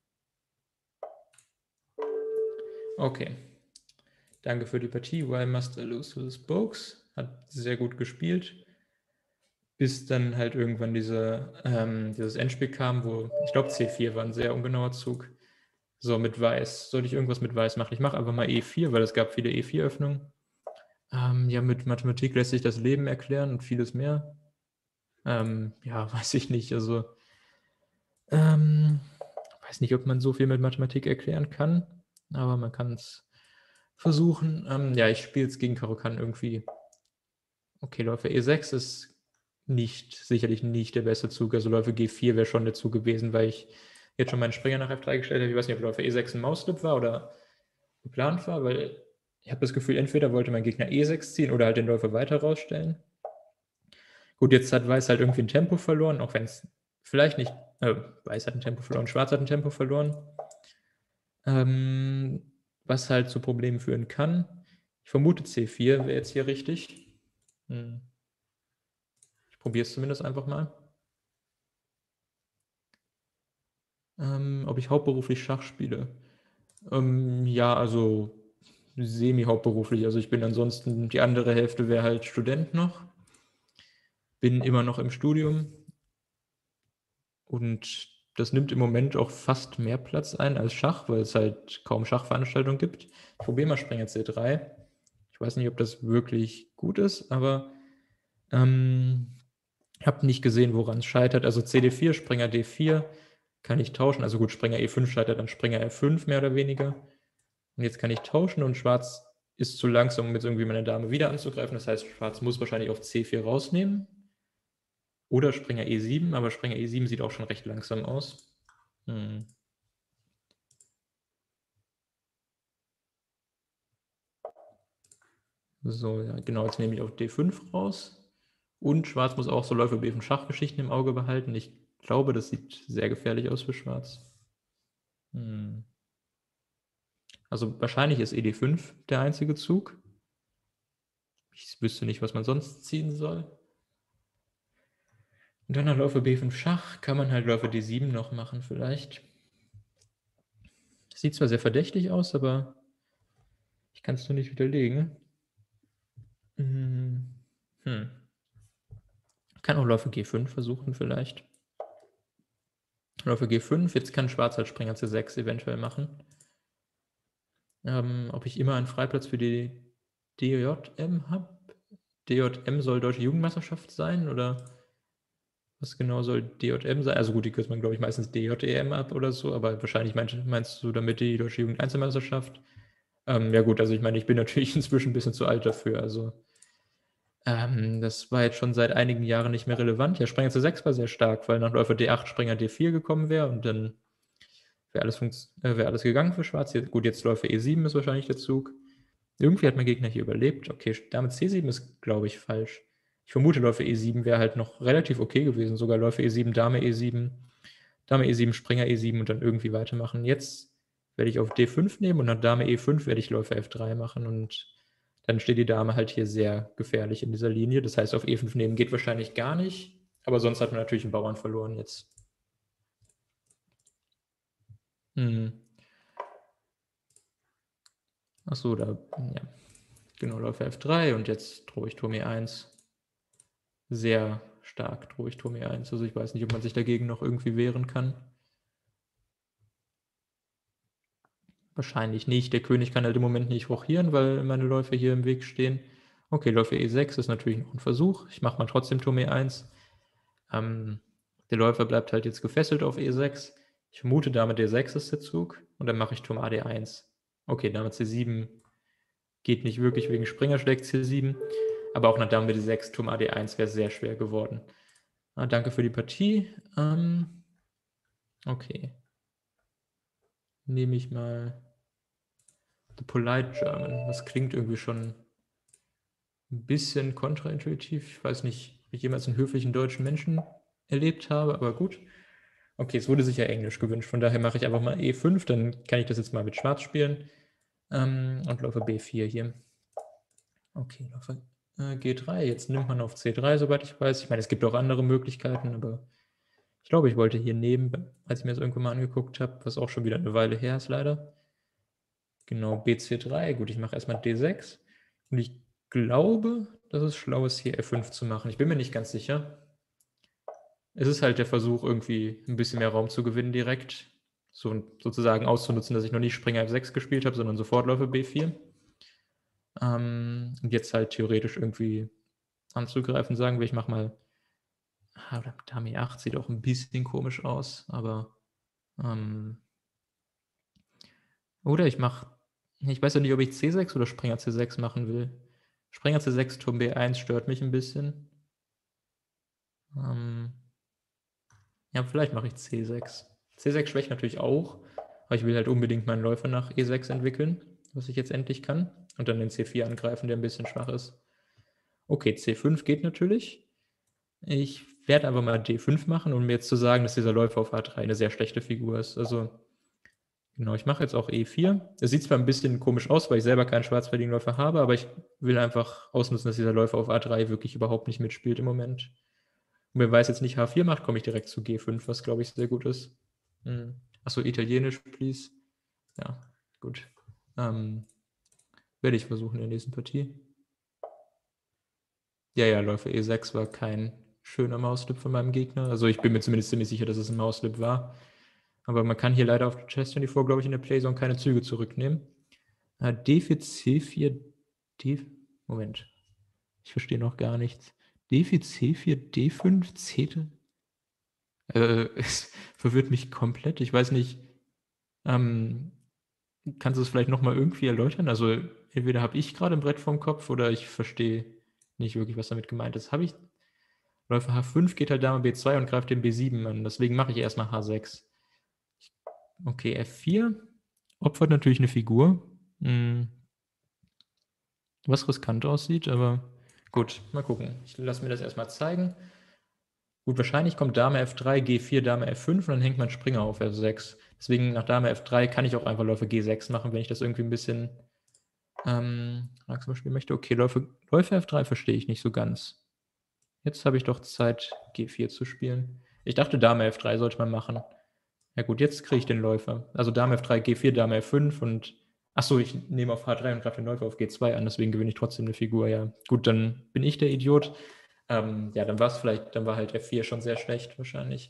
Okay. Danke für die Partie. Why must I lose to the spokes? Hat sehr gut gespielt. Bis dann halt irgendwann diese, ähm, dieses Endspiel kam, wo, ich glaube C vier war ein sehr ungenauer Zug. So, mit Weiß. Sollte ich irgendwas mit Weiß machen? Ich mache einfach mal E vier, weil es gab viele E vier Öffnungen. Ähm, ja, mit Mathematik lässt sich das Leben erklären und vieles mehr. Ähm, ja, weiß ich nicht. Also, ähm, weiß nicht, ob man so viel mit Mathematik erklären kann, aber man kann es versuchen. Ähm, ja, ich spiele jetzt gegen Karo-Kann irgendwie. Okay, Läufer E sechs ist nicht, sicherlich nicht der beste Zug. Also Läufer G vier wäre schon der Zug gewesen, weil ich jetzt schon meinen Springer nach F drei gestellt habe. Ich weiß nicht, ob Läufer E sechs ein Mauslip war oder geplant war, weil ich habe das Gefühl, entweder wollte mein Gegner E sechs ziehen oder halt den Läufer weiter rausstellen. Gut, jetzt hat Weiß halt irgendwie ein Tempo verloren, auch wenn es vielleicht nicht, äh, Weiß hat ein Tempo verloren, Schwarz hat ein Tempo verloren. Ähm, was halt zu Problemen führen kann. Ich vermute C vier wäre jetzt hier richtig. Hm. Ich probiere es zumindest einfach mal. Ähm, ob ich hauptberuflich Schach spiele. Ähm, ja, also semi-hauptberuflich. Also ich bin ansonsten, die andere Hälfte wäre halt Student noch. Bin immer noch im Studium. Und das nimmt im Moment auch fast mehr Platz ein als Schach, weil es halt kaum Schachveranstaltungen gibt. Ich probiere mal Springer C drei. Ich weiß nicht, ob das wirklich gut ist, aber ähm, ich habe nicht gesehen, woran es scheitert. Also C D vier, Springer D vier kann ich tauschen. Also gut, Springer E fünf scheitert dann Springer F fünf mehr oder weniger. Und jetzt kann ich tauschen und Schwarz ist zu langsam, um jetzt irgendwie meine Dame wieder anzugreifen. Das heißt, Schwarz muss wahrscheinlich auf C vier rausnehmen. Oder Springer E sieben, aber Springer E sieben sieht auch schon recht langsam aus. Hm. So, ja, genau, jetzt nehme ich auf D fünf raus. Und Schwarz muss auch so Läufe B fünf Schachgeschichten im Auge behalten. Ich glaube, das sieht sehr gefährlich aus für Schwarz. Hm. Also wahrscheinlich ist E D fünf der einzige Zug. Ich wüsste nicht, was man sonst ziehen soll. Und dann nach Läufe B fünf Schach kann man halt Läufe D sieben noch machen vielleicht. Das sieht zwar sehr verdächtig aus, aber ich kann es nur nicht widerlegen. Hm. Hm. Kann auch Läufe G fünf versuchen vielleicht. Läufe G fünf, jetzt kann Schwarz halt Springer C sechs eventuell machen. Ähm, ob ich immer einen Freiplatz für die D J M habe? D J M soll Deutsche Jugendmeisterschaft sein oder was genau soll D J M sein? Also gut, die kürzt man, glaube ich, meistens D J E M ab oder so, aber wahrscheinlich meinst, meinst du damit die Deutsche Jugend-Einzelmeisterschaft? Ähm, ja gut, also ich meine, ich bin natürlich inzwischen ein bisschen zu alt dafür, also ähm, das war jetzt schon seit einigen Jahren nicht mehr relevant. Ja, Springer C sechs war sehr stark, weil nach Läufer D acht Springer D vier gekommen wäre und dann wäre alles, äh, wär alles gegangen für Schwarz. Jetzt, gut, jetzt Läufer E sieben ist wahrscheinlich der Zug. Irgendwie hat mein Gegner hier überlebt. Okay, Dame C sieben ist, glaube ich, falsch. Ich vermute, Läufer E sieben wäre halt noch relativ okay gewesen. Sogar Läufer E sieben, Dame E sieben, Dame E sieben, Springer E sieben und dann irgendwie weitermachen. Jetzt werde ich auf D fünf nehmen und nach Dame E fünf werde ich Läufer F drei machen und dann steht die Dame halt hier sehr gefährlich in dieser Linie. Das heißt, auf E fünf nehmen geht wahrscheinlich gar nicht. Aber sonst hat man natürlich einen Bauern verloren jetzt. Hm. Achso, da, ja. Genau, Läufer F drei und jetzt drohe ich Turm E eins. Sehr stark drohe ich Turm E eins. Also ich weiß nicht, ob man sich dagegen noch irgendwie wehren kann. Wahrscheinlich nicht. Der König kann halt im Moment nicht rochieren, weil meine Läufer hier im Weg stehen. Okay, Läufer E sechs ist natürlich noch ein Versuch. Ich mache mal trotzdem Turm E eins. Ähm, der Läufer bleibt halt jetzt gefesselt auf E sechs. Ich vermute, Dame D sechs ist der Zug. Und dann mache ich Turm A D eins. Okay, Dame C sieben geht nicht wirklich wegen Springer schlägt C sieben. Aber auch nach Dame D sechs, Turm A D eins wäre sehr schwer geworden. Ah, danke für die Partie. Ähm, okay. Nehme ich mal The Polite German. Das klingt irgendwie schon ein bisschen kontraintuitiv. Ich weiß nicht, ob ich jemals einen höflichen deutschen Menschen erlebt habe, aber gut. Okay, es wurde sich ja Englisch gewünscht, von daher mache ich einfach mal E fünf, dann kann ich das jetzt mal mit Schwarz spielen ähm, und laufe B vier hier. Okay, laufe äh, G drei, jetzt nimmt man auf C drei, soweit ich weiß. Ich meine, es gibt auch andere Möglichkeiten, aber ich glaube, ich wollte hier nehmen, als ich mir das irgendwann mal angeguckt habe, was auch schon wieder eine Weile her ist, leider. Genau, B C drei, gut, ich mache erstmal D sechs und ich glaube, dass es schlau ist, hier F fünf zu machen. Ich bin mir nicht ganz sicher. Es ist halt der Versuch, irgendwie ein bisschen mehr Raum zu gewinnen direkt. So, sozusagen auszunutzen, dass ich noch nicht Springer F sechs gespielt habe, sondern sofort Läufe B vier. Ähm, und jetzt halt theoretisch irgendwie anzugreifen, sagen wir, ich mache mal ah, Dame E acht, sieht auch ein bisschen komisch aus, aber ähm, oder ich mache, ich weiß ja nicht, ob ich C sechs oder Springer C sechs machen will. Springer C sechs, Turm B eins stört mich ein bisschen. Ähm, ja, vielleicht mache ich C sechs. C sechs schwächt natürlich auch, aber ich will halt unbedingt meinen Läufer nach E sechs entwickeln, was ich jetzt endlich kann. Und dann den C vier angreifen, der ein bisschen schwach ist. Okay, C fünf geht natürlich. Ich werde aber mal D fünf machen, um mir jetzt zu sagen, dass dieser Läufer auf A drei eine sehr schlechte Figur ist. Also, genau, ich mache jetzt auch E vier. Es sieht zwar ein bisschen komisch aus, weil ich selber keinen schwarzfarbigen Läufer habe, aber ich will einfach ausnutzen, dass dieser Läufer auf A drei wirklich überhaupt nicht mitspielt im Moment. Und wenn Weiß jetzt nicht H vier macht, komme ich direkt zu G fünf, was glaube ich sehr gut ist. Hm. Achso, Italienisch, please. Ja, gut. Ähm, werde ich versuchen in der nächsten Partie. Ja, ja, Läufer E sechs war kein schöner Mauslip von meinem Gegner. Also ich bin mir zumindest ziemlich sicher, dass es ein Mauslip war. Aber man kann hier leider auf Chess vierundzwanzig, glaube ich, in der Playzone keine Züge zurücknehmen. Äh, D vier, C vier, D... Moment. Ich verstehe noch gar nichts. D vier, C vier, D fünf, C... Äh, es verwirrt mich komplett. Ich weiß nicht, ähm, kannst du es vielleicht nochmal irgendwie erläutern? Also entweder habe ich gerade ein Brett vorm Kopf oder ich verstehe nicht wirklich, was damit gemeint ist. Habe ich... Läufer H fünf geht halt Dame B zwei und greift den B sieben an. Deswegen mache ich erstmal H sechs. Okay, F vier opfert natürlich eine Figur. Hm. Was riskant aussieht, aber gut, mal gucken. Ich lasse mir das erstmal zeigen. Gut, wahrscheinlich kommt Dame F drei, G vier, Dame F fünf und dann hängt mein Springer auf F sechs. Deswegen nach Dame F drei kann ich auch einfach Läufe G sechs machen, wenn ich das irgendwie ein bisschen ähm, langsamer spielen möchte. Okay, Läufe, Läufe F drei verstehe ich nicht so ganz. Jetzt habe ich doch Zeit, G vier zu spielen. Ich dachte, Dame F drei sollte man machen. Ja gut, jetzt kriege ich den Läufer. Also Dame F drei, G vier, Dame F fünf und achso, ich nehme auf H drei und greife den Läufer auf G zwei an, deswegen gewinne ich trotzdem eine Figur. Ja, gut, dann bin ich der Idiot. Ähm, ja, dann war es vielleicht, dann war halt F vier schon sehr schlecht wahrscheinlich.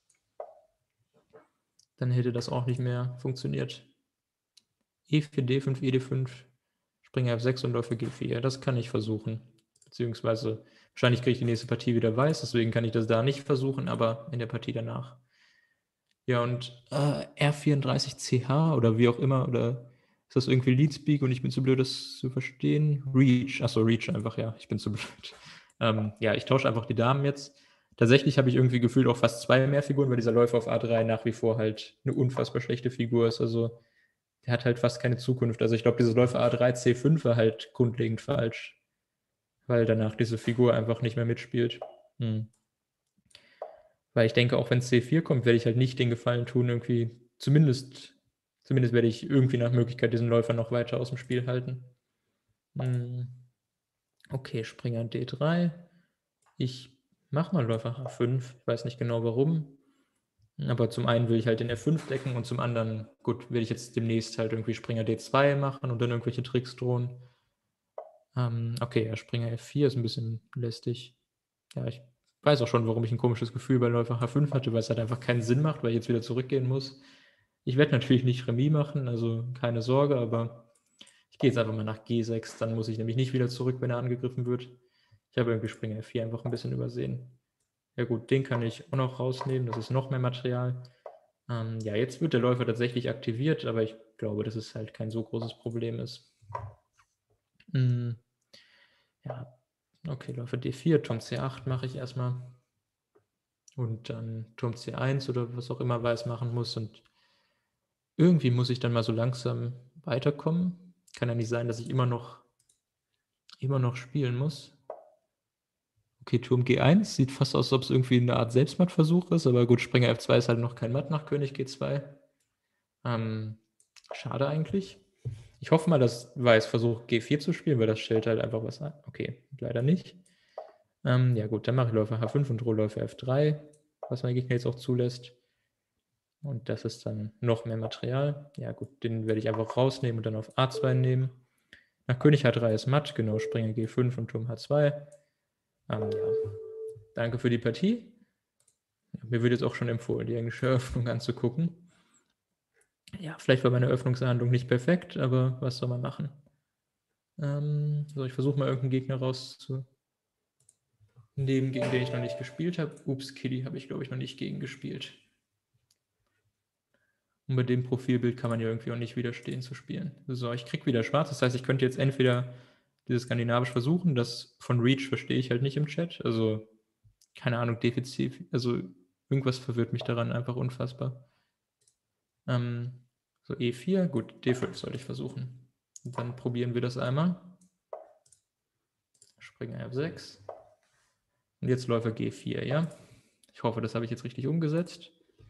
Dann hätte das auch nicht mehr funktioniert. E vier, D fünf, E D fünf, Springer F sechs und Läufer G vier. Das kann ich versuchen. Beziehungsweise, wahrscheinlich kriege ich die nächste Partie wieder weiß, deswegen kann ich das da nicht versuchen, aber in der Partie danach. Ja, und äh, R vierunddreißig C H oder wie auch immer, oder ist das irgendwie Leadspeak und ich bin zu blöd, das zu verstehen? Reach, achso, Reach einfach, ja, ich bin zu blöd. Ähm, ja, ich tausche einfach die Damen jetzt. Tatsächlich habe ich irgendwie gefühlt auch fast zwei mehr Figuren, weil dieser Läufer auf A drei nach wie vor halt eine unfassbar schlechte Figur ist. Also der hat halt fast keine Zukunft. Also ich glaube, dieser Läufer A drei, C fünf war halt grundlegend falsch, weil danach diese Figur einfach nicht mehr mitspielt. Hm. Weil ich denke, auch wenn C vier kommt, werde ich halt nicht den Gefallen tun, irgendwie, zumindest, zumindest werde ich irgendwie nach Möglichkeit diesen Läufer noch weiter aus dem Spiel halten. Hm. Okay, Springer D drei. Ich mache mal Läufer H fünf. Ich weiß nicht genau warum. Aber zum einen will ich halt den F fünf decken und zum anderen, gut, will ich jetzt demnächst halt irgendwie Springer D zwei machen und dann irgendwelche Tricks drohen. Ähm, okay, ja, Springer F vier ist ein bisschen lästig. Ja, ich weiß auch schon, warum ich ein komisches Gefühl bei Läufer H fünf hatte, weil es halt einfach keinen Sinn macht, weil ich jetzt wieder zurückgehen muss. Ich werde natürlich nicht Remis machen, also keine Sorge, aber ich gehe jetzt einfach mal nach G sechs, dann muss ich nämlich nicht wieder zurück, wenn er angegriffen wird. Ich habe irgendwie Springer F vier einfach ein bisschen übersehen. Ja gut, den kann ich auch noch rausnehmen, das ist noch mehr Material. Ähm, ja, jetzt wird der Läufer tatsächlich aktiviert, aber ich glaube, dass es halt kein so großes Problem ist. Hm. Ja, okay, Läufer D vier, Turm C acht mache ich erstmal. Und dann Turm C eins oder was auch immer Weiß machen muss. Und irgendwie muss ich dann mal so langsam weiterkommen. Kann ja nicht sein, dass ich immer noch, immer noch spielen muss. Okay, Turm G eins. Sieht fast aus, als ob es irgendwie eine Art Selbstmattversuch ist. Aber gut, Springer F zwei ist halt noch kein Matt nach König G zwei. Ähm, schade eigentlich. Ich hoffe mal, dass Weiß versucht, G vier zu spielen, weil das stellt halt einfach was an. Okay, leider nicht. Ähm, ja gut, dann mache ich Läufer H fünf und drohe Läufer F drei, was mein Gegner jetzt auch zulässt. Und das ist dann noch mehr Material. Ja gut, den werde ich einfach rausnehmen und dann auf A zwei nehmen. Nach König H drei ist matt, genau, Springer G fünf und Turm H zwei. Ähm, ja. Danke für die Partie. Mir wird jetzt auch schon empfohlen, die englische Eröffnung anzugucken. Ja, vielleicht war meine Eröffnungshandlung nicht perfekt, aber was soll man machen? Ähm, so, ich versuche mal irgendeinen Gegner rauszunehmen, gegen den ich noch nicht gespielt habe. Ups, Kitty habe ich, glaube ich, noch nicht gegen gespielt. Und bei dem Profilbild kann man ja irgendwie auch nicht widerstehen zu spielen. So, ich kriege wieder schwarz. Das heißt, ich könnte jetzt entweder dieses Skandinavisch versuchen. Das von Reach verstehe ich halt nicht im Chat. Also, keine Ahnung, Defizit. Also, irgendwas verwirrt mich daran einfach unfassbar. Ähm, so, E vier. Gut, D fünf soll ich versuchen. Und dann probieren wir das einmal. Springer F sechs. Und jetzt Läufer G vier, ja? Ich hoffe, das habe ich jetzt richtig umgesetzt.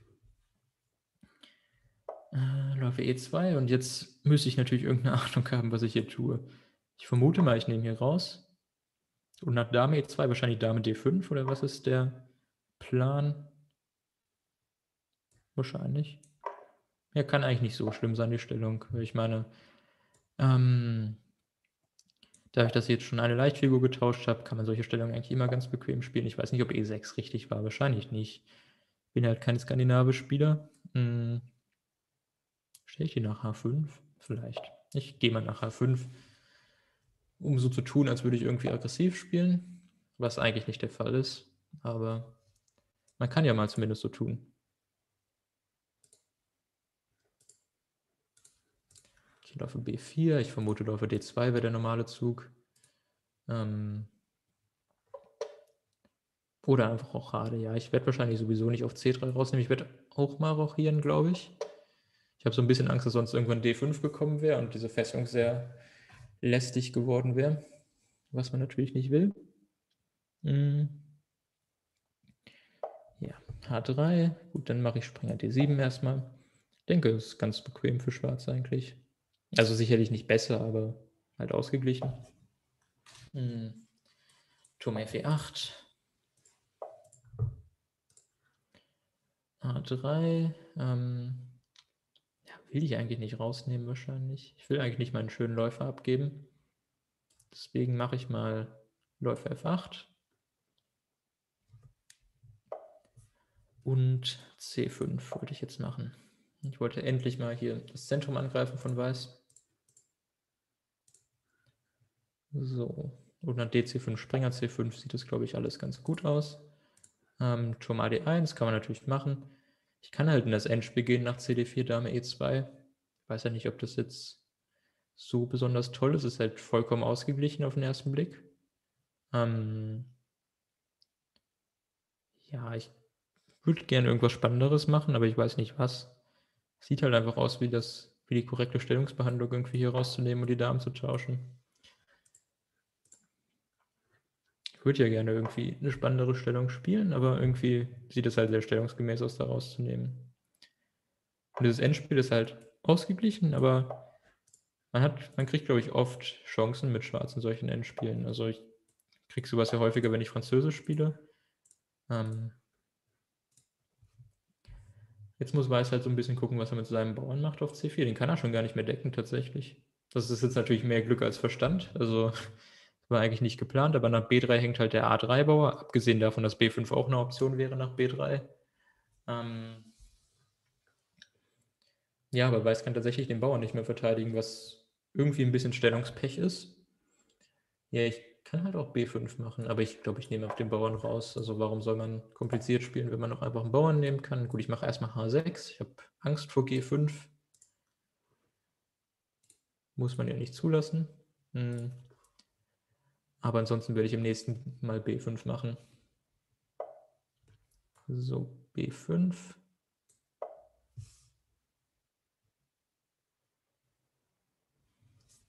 Äh, Läufer E zwei und jetzt müsste ich natürlich irgendeine Ahnung haben, was ich hier tue. Ich vermute mal, ich nehme hier raus. Und nach Dame E zwei wahrscheinlich Dame D fünf oder was ist der Plan? Wahrscheinlich. Ja, kann eigentlich nicht so schlimm sein, die Stellung. Ich meine, ähm, dadurch, dass ich jetzt schon eine Leichtfigur getauscht habe, kann man solche Stellungen eigentlich immer ganz bequem spielen. Ich weiß nicht, ob E sechs richtig war. Wahrscheinlich nicht. Bin halt kein Skandinavisch-Spieler. Hm. Stelle ich die nach H fünf? Vielleicht. Ich gehe mal nach H fünf, um so zu tun, als würde ich irgendwie aggressiv spielen, was eigentlich nicht der Fall ist, aber man kann ja mal zumindest so tun. Ich laufe B vier, ich vermute Läufer D zwei wäre der normale Zug. Ähm Oder einfach Rochade, ja. Ich werde wahrscheinlich sowieso nicht auf C drei rausnehmen. Ich werde auch mal rochieren, glaube ich. Ich habe so ein bisschen Angst, dass sonst irgendwann D fünf gekommen wäre und diese Festung sehr lästig geworden wäre, was man natürlich nicht will. Hm. Ja, H drei. Gut, dann mache ich Springer D sieben erstmal. Ich denke, es ist ganz bequem für Schwarz eigentlich. Also sicherlich nicht besser, aber halt ausgeglichen. Hm. Turm F E acht. H drei. Ähm, ja, will ich eigentlich nicht rausnehmen wahrscheinlich. Ich will eigentlich nicht meinen schönen Läufer abgeben. Deswegen mache ich mal Läufer F acht. Und C fünf wollte ich jetzt machen. Ich wollte endlich mal hier das Zentrum angreifen von Weiß. So, und dann D C fünf, Springer C fünf sieht das, glaube ich, alles ganz gut aus. Ähm, Turm A D eins kann man natürlich machen. Ich kann halt in das Endspiel gehen nach C D vier, Dame E zwei. Ich weiß ja nicht, ob das jetzt so besonders toll ist. Es ist halt vollkommen ausgeglichen auf den ersten Blick. Ähm, ja, ich würde gerne irgendwas Spannenderes machen, aber ich weiß nicht was. Sieht halt einfach aus, wie das, wie die korrekte Stellungsbehandlung irgendwie hier rauszunehmen und die Damen zu tauschen. Ich würde ja gerne irgendwie eine spannendere Stellung spielen, aber irgendwie sieht es halt sehr stellungsgemäß aus, da rauszunehmen. Und dieses Endspiel ist halt ausgeglichen, aber man hat, man kriegt, glaube ich, oft Chancen mit Schwarz in solchen Endspielen. Also ich kriege sowas ja häufiger, wenn ich Französisch spiele. Ähm, Jetzt muss Weiß halt so ein bisschen gucken, was er mit seinem Bauern macht auf C vier. Den kann er schon gar nicht mehr decken, tatsächlich. Das ist jetzt natürlich mehr Glück als Verstand. Also war eigentlich nicht geplant, aber nach B drei hängt halt der A drei Bauer, abgesehen davon, dass B fünf auch eine Option wäre nach B drei. Ähm ja, aber Weiß kann tatsächlich den Bauern nicht mehr verteidigen, was irgendwie ein bisschen Stellungspech ist. Ja, ich kann halt auch B fünf machen, aber ich glaube, ich nehme auf den Bauern raus. Also warum soll man kompliziert spielen, wenn man noch einfach einen Bauern nehmen kann? Gut, ich mache erstmal H sechs. Ich habe Angst vor G fünf. Muss man ja nicht zulassen. Hm. Aber ansonsten werde ich im nächsten Mal B fünf machen. So, B fünf.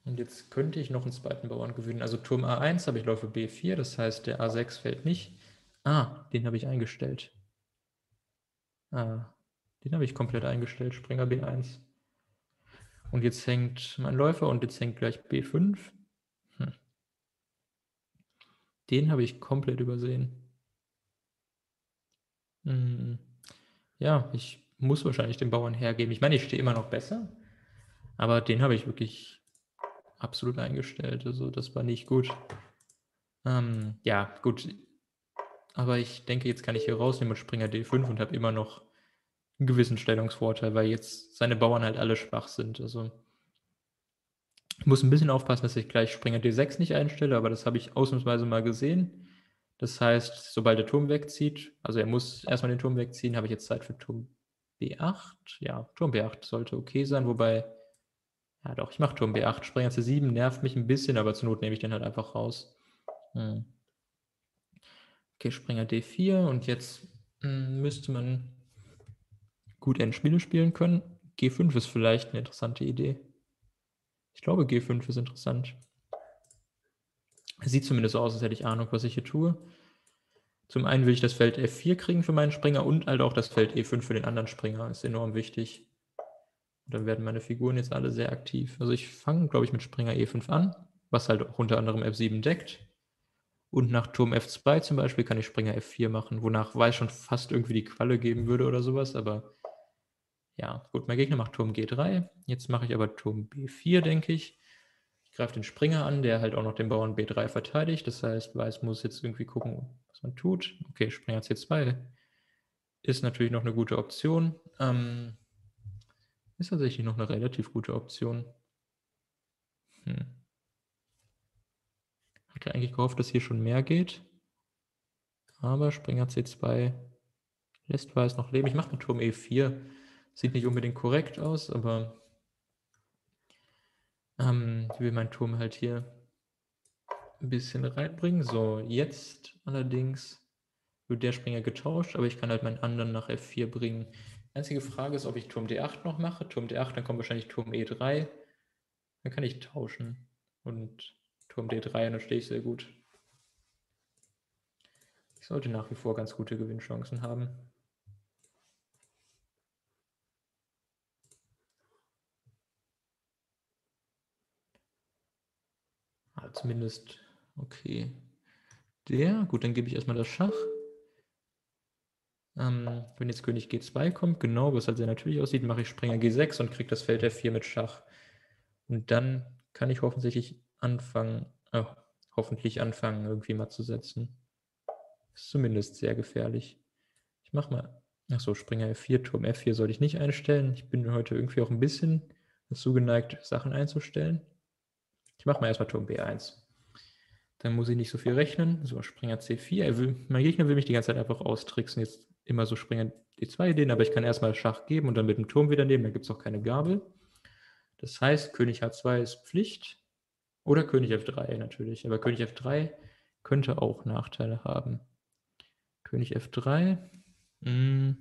Und jetzt könnte ich noch einen zweiten Bauern gewinnen. Also Turm A eins, aber ich laufe B vier, das heißt, der A sechs fällt nicht. Ah, den habe ich eingestellt. Ah, den habe ich komplett eingestellt, Springer B eins. Und jetzt hängt mein Läufer und jetzt hängt gleich B fünf. Hm. Den habe ich komplett übersehen. Hm. Ja, ich muss wahrscheinlich den Bauern hergeben. Ich meine, ich stehe immer noch besser, aber den habe ich wirklich absolut eingestellt. Also das war nicht gut. Ähm, ja, gut. Aber ich denke, jetzt kann ich hier rausnehmen mit Springer D fünf und habe immer noch einen gewissen Stellungsvorteil, weil jetzt seine Bauern halt alle schwach sind. Also ich muss ein bisschen aufpassen, dass ich gleich Springer D sechs nicht einstelle, aber das habe ich ausnahmsweise mal gesehen. Das heißt, sobald der Turm wegzieht, also er muss erstmal den Turm wegziehen, habe ich jetzt Zeit für Turm B acht. Ja, Turm B acht sollte okay sein, wobei, ja doch, ich mache Turm B acht. Springer C sieben nervt mich ein bisschen, aber zur Not nehme ich den halt einfach raus. Hm. Okay, Springer D vier und jetzt hm, müsste man gut Endspiele spielen können. G fünf ist vielleicht eine interessante Idee. Ich glaube, G fünf ist interessant. Sieht zumindest so aus, als hätte ich Ahnung, was ich hier tue. Zum einen will ich das Feld F vier kriegen für meinen Springer und halt auch das Feld E fünf für den anderen Springer. Ist enorm wichtig. Und dann werden meine Figuren jetzt alle sehr aktiv. Also ich fange, glaube ich, mit Springer E fünf an, was halt auch unter anderem F sieben deckt. Und nach Turm F zwei zum Beispiel kann ich Springer F vier machen, wonach weiß schon fast irgendwie die Qualle geben würde oder sowas, aber ja, gut, mein Gegner macht Turm G drei. Jetzt mache ich aber Turm B vier, denke ich. Ich greife den Springer an, der halt auch noch den Bauern B drei verteidigt. Das heißt, Weiß muss jetzt irgendwie gucken, was man tut. Okay, Springer C zwei ist natürlich noch eine gute Option. Ähm, ist tatsächlich noch eine relativ gute Option. Hm. Hatte eigentlich gehofft, dass hier schon mehr geht. Aber Springer C zwei lässt Weiß noch leben. Ich mache mit Turm E vier. Sieht nicht unbedingt korrekt aus, aber ähm, ich will meinen Turm halt hier ein bisschen reinbringen. So, jetzt allerdings wird der Springer getauscht, aber ich kann halt meinen anderen nach F vier bringen. Die einzige Frage ist, ob ich Turm D acht noch mache. Turm D acht, dann kommt wahrscheinlich Turm E drei. Dann kann ich tauschen. Und Turm D drei, und dann stehe ich sehr gut. Ich sollte nach wie vor ganz gute Gewinnchancen haben. Ah, zumindest, okay. Der, gut, dann gebe ich erstmal das Schach. Ähm, wenn jetzt König G zwei kommt, genau, was halt sehr natürlich aussieht, mache ich Springer G sechs und kriege das Feld F vier mit Schach. Und dann kann ich hoffentlich anfangen, äh, hoffentlich anfangen, irgendwie mal zu setzen. Ist zumindest sehr gefährlich. Ich mache mal, achso, Springer F vier, Turm F vier sollte ich nicht einstellen. Ich bin heute irgendwie auch ein bisschen dazu geneigt, Sachen einzustellen. Ich mache mal erstmal Turm B eins. Dann muss ich nicht so viel rechnen. So, Springer C vier. Er will, mein Gegner will mich die ganze Zeit einfach austricksen. Jetzt immer so Springer D zwei Ideen, aber ich kann erstmal Schach geben und dann mit dem Turm wieder nehmen. Da gibt es auch keine Gabel. Das heißt, König H zwei ist Pflicht. Oder König F drei natürlich. Aber König F drei könnte auch Nachteile haben. König F drei. Mh.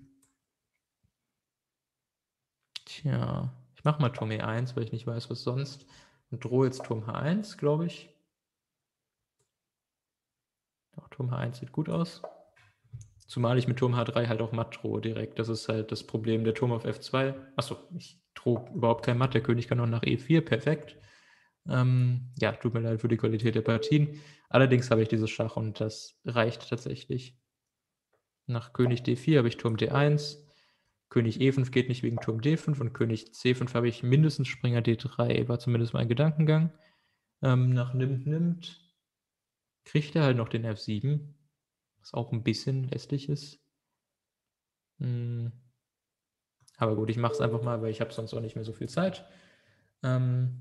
Tja, ich mache mal Turm E eins, weil ich nicht weiß, was sonst. Und drohe jetzt Turm H eins, glaube ich. Auch Turm H eins sieht gut aus. Zumal ich mit Turm H drei halt auch matt drohe direkt. Das ist halt das Problem. Der Turm auf F zwei. Achso, ich drohe überhaupt kein Matt. Der König kann noch nach E vier. Perfekt. Ähm, ja, tut mir leid für die Qualität der Partien. Allerdings habe ich dieses Schach und das reicht tatsächlich. Nach König D vier habe ich Turm D eins. König E fünf geht nicht wegen Turm D fünf und König C fünf habe ich mindestens Springer D drei. War zumindest mein Gedankengang. Ähm, nach nimmt, nimmt. Kriegt er halt noch den F sieben. Was auch ein bisschen lästig ist. Hm. Aber gut, ich mache es einfach mal, weil ich habe sonst auch nicht mehr so viel Zeit. Ähm,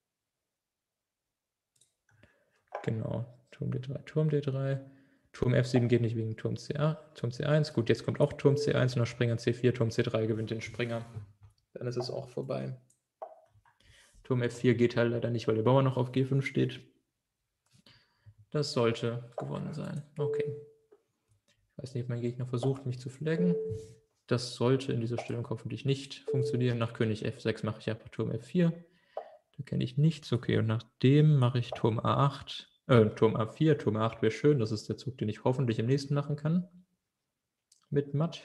genau, Turm D drei, Turm D drei. Turm F sieben geht nicht wegen Turm C A, Turm C eins. Gut, jetzt kommt auch Turm C eins und nach Springer C vier, Turm C drei gewinnt den Springer. Dann ist es auch vorbei. Turm F vier geht halt leider nicht, weil der Bauer noch auf G fünf steht. Das sollte gewonnen sein. Okay. Ich weiß nicht, ob mein Gegner versucht, mich zu flaggen. Das sollte in dieser Stellung hoffentlich nicht funktionieren. Nach König F sechs mache ich einfach Turm F vier. Da kenne ich nichts. Okay, und nach dem mache ich Turm A acht. Äh, Turm A vier. Turm A acht wäre schön. Das ist der Zug, den ich hoffentlich im nächsten machen kann. Mit Matt.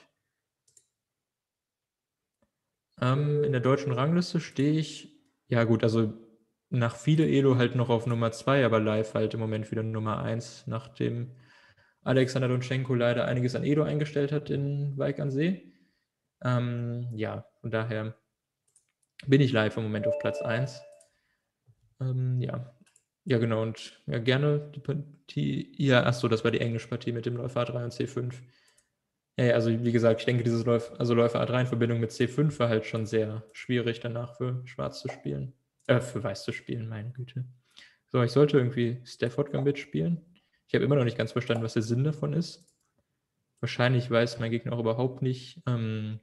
Ähm, in der deutschen Rangliste stehe ich, ja gut, also nach viele Elo halt noch auf Nummer zwei, aber live halt im Moment wieder Nummer eins, nachdem Alexander Donschenko leider einiges an Elo eingestellt hat in Wijk an See. Ähm, ja, von daher bin ich live im Moment auf Platz eins. Ähm, ja. Ja, genau, und ja, gerne die Partie. Ja, achso, das war die Englischpartie mit dem Läufer A drei und C fünf. Ja, ja, also wie gesagt, ich denke, dieses Läufer, also Läufer A drei in Verbindung mit C fünf war halt schon sehr schwierig danach für Schwarz zu spielen. Äh, für Weiß zu spielen, meine Güte. So, ich sollte irgendwie Stafford Gambit spielen. Ich habe immer noch nicht ganz verstanden, was der Sinn davon ist. Wahrscheinlich weiß mein Gegner auch überhaupt nicht, ähm,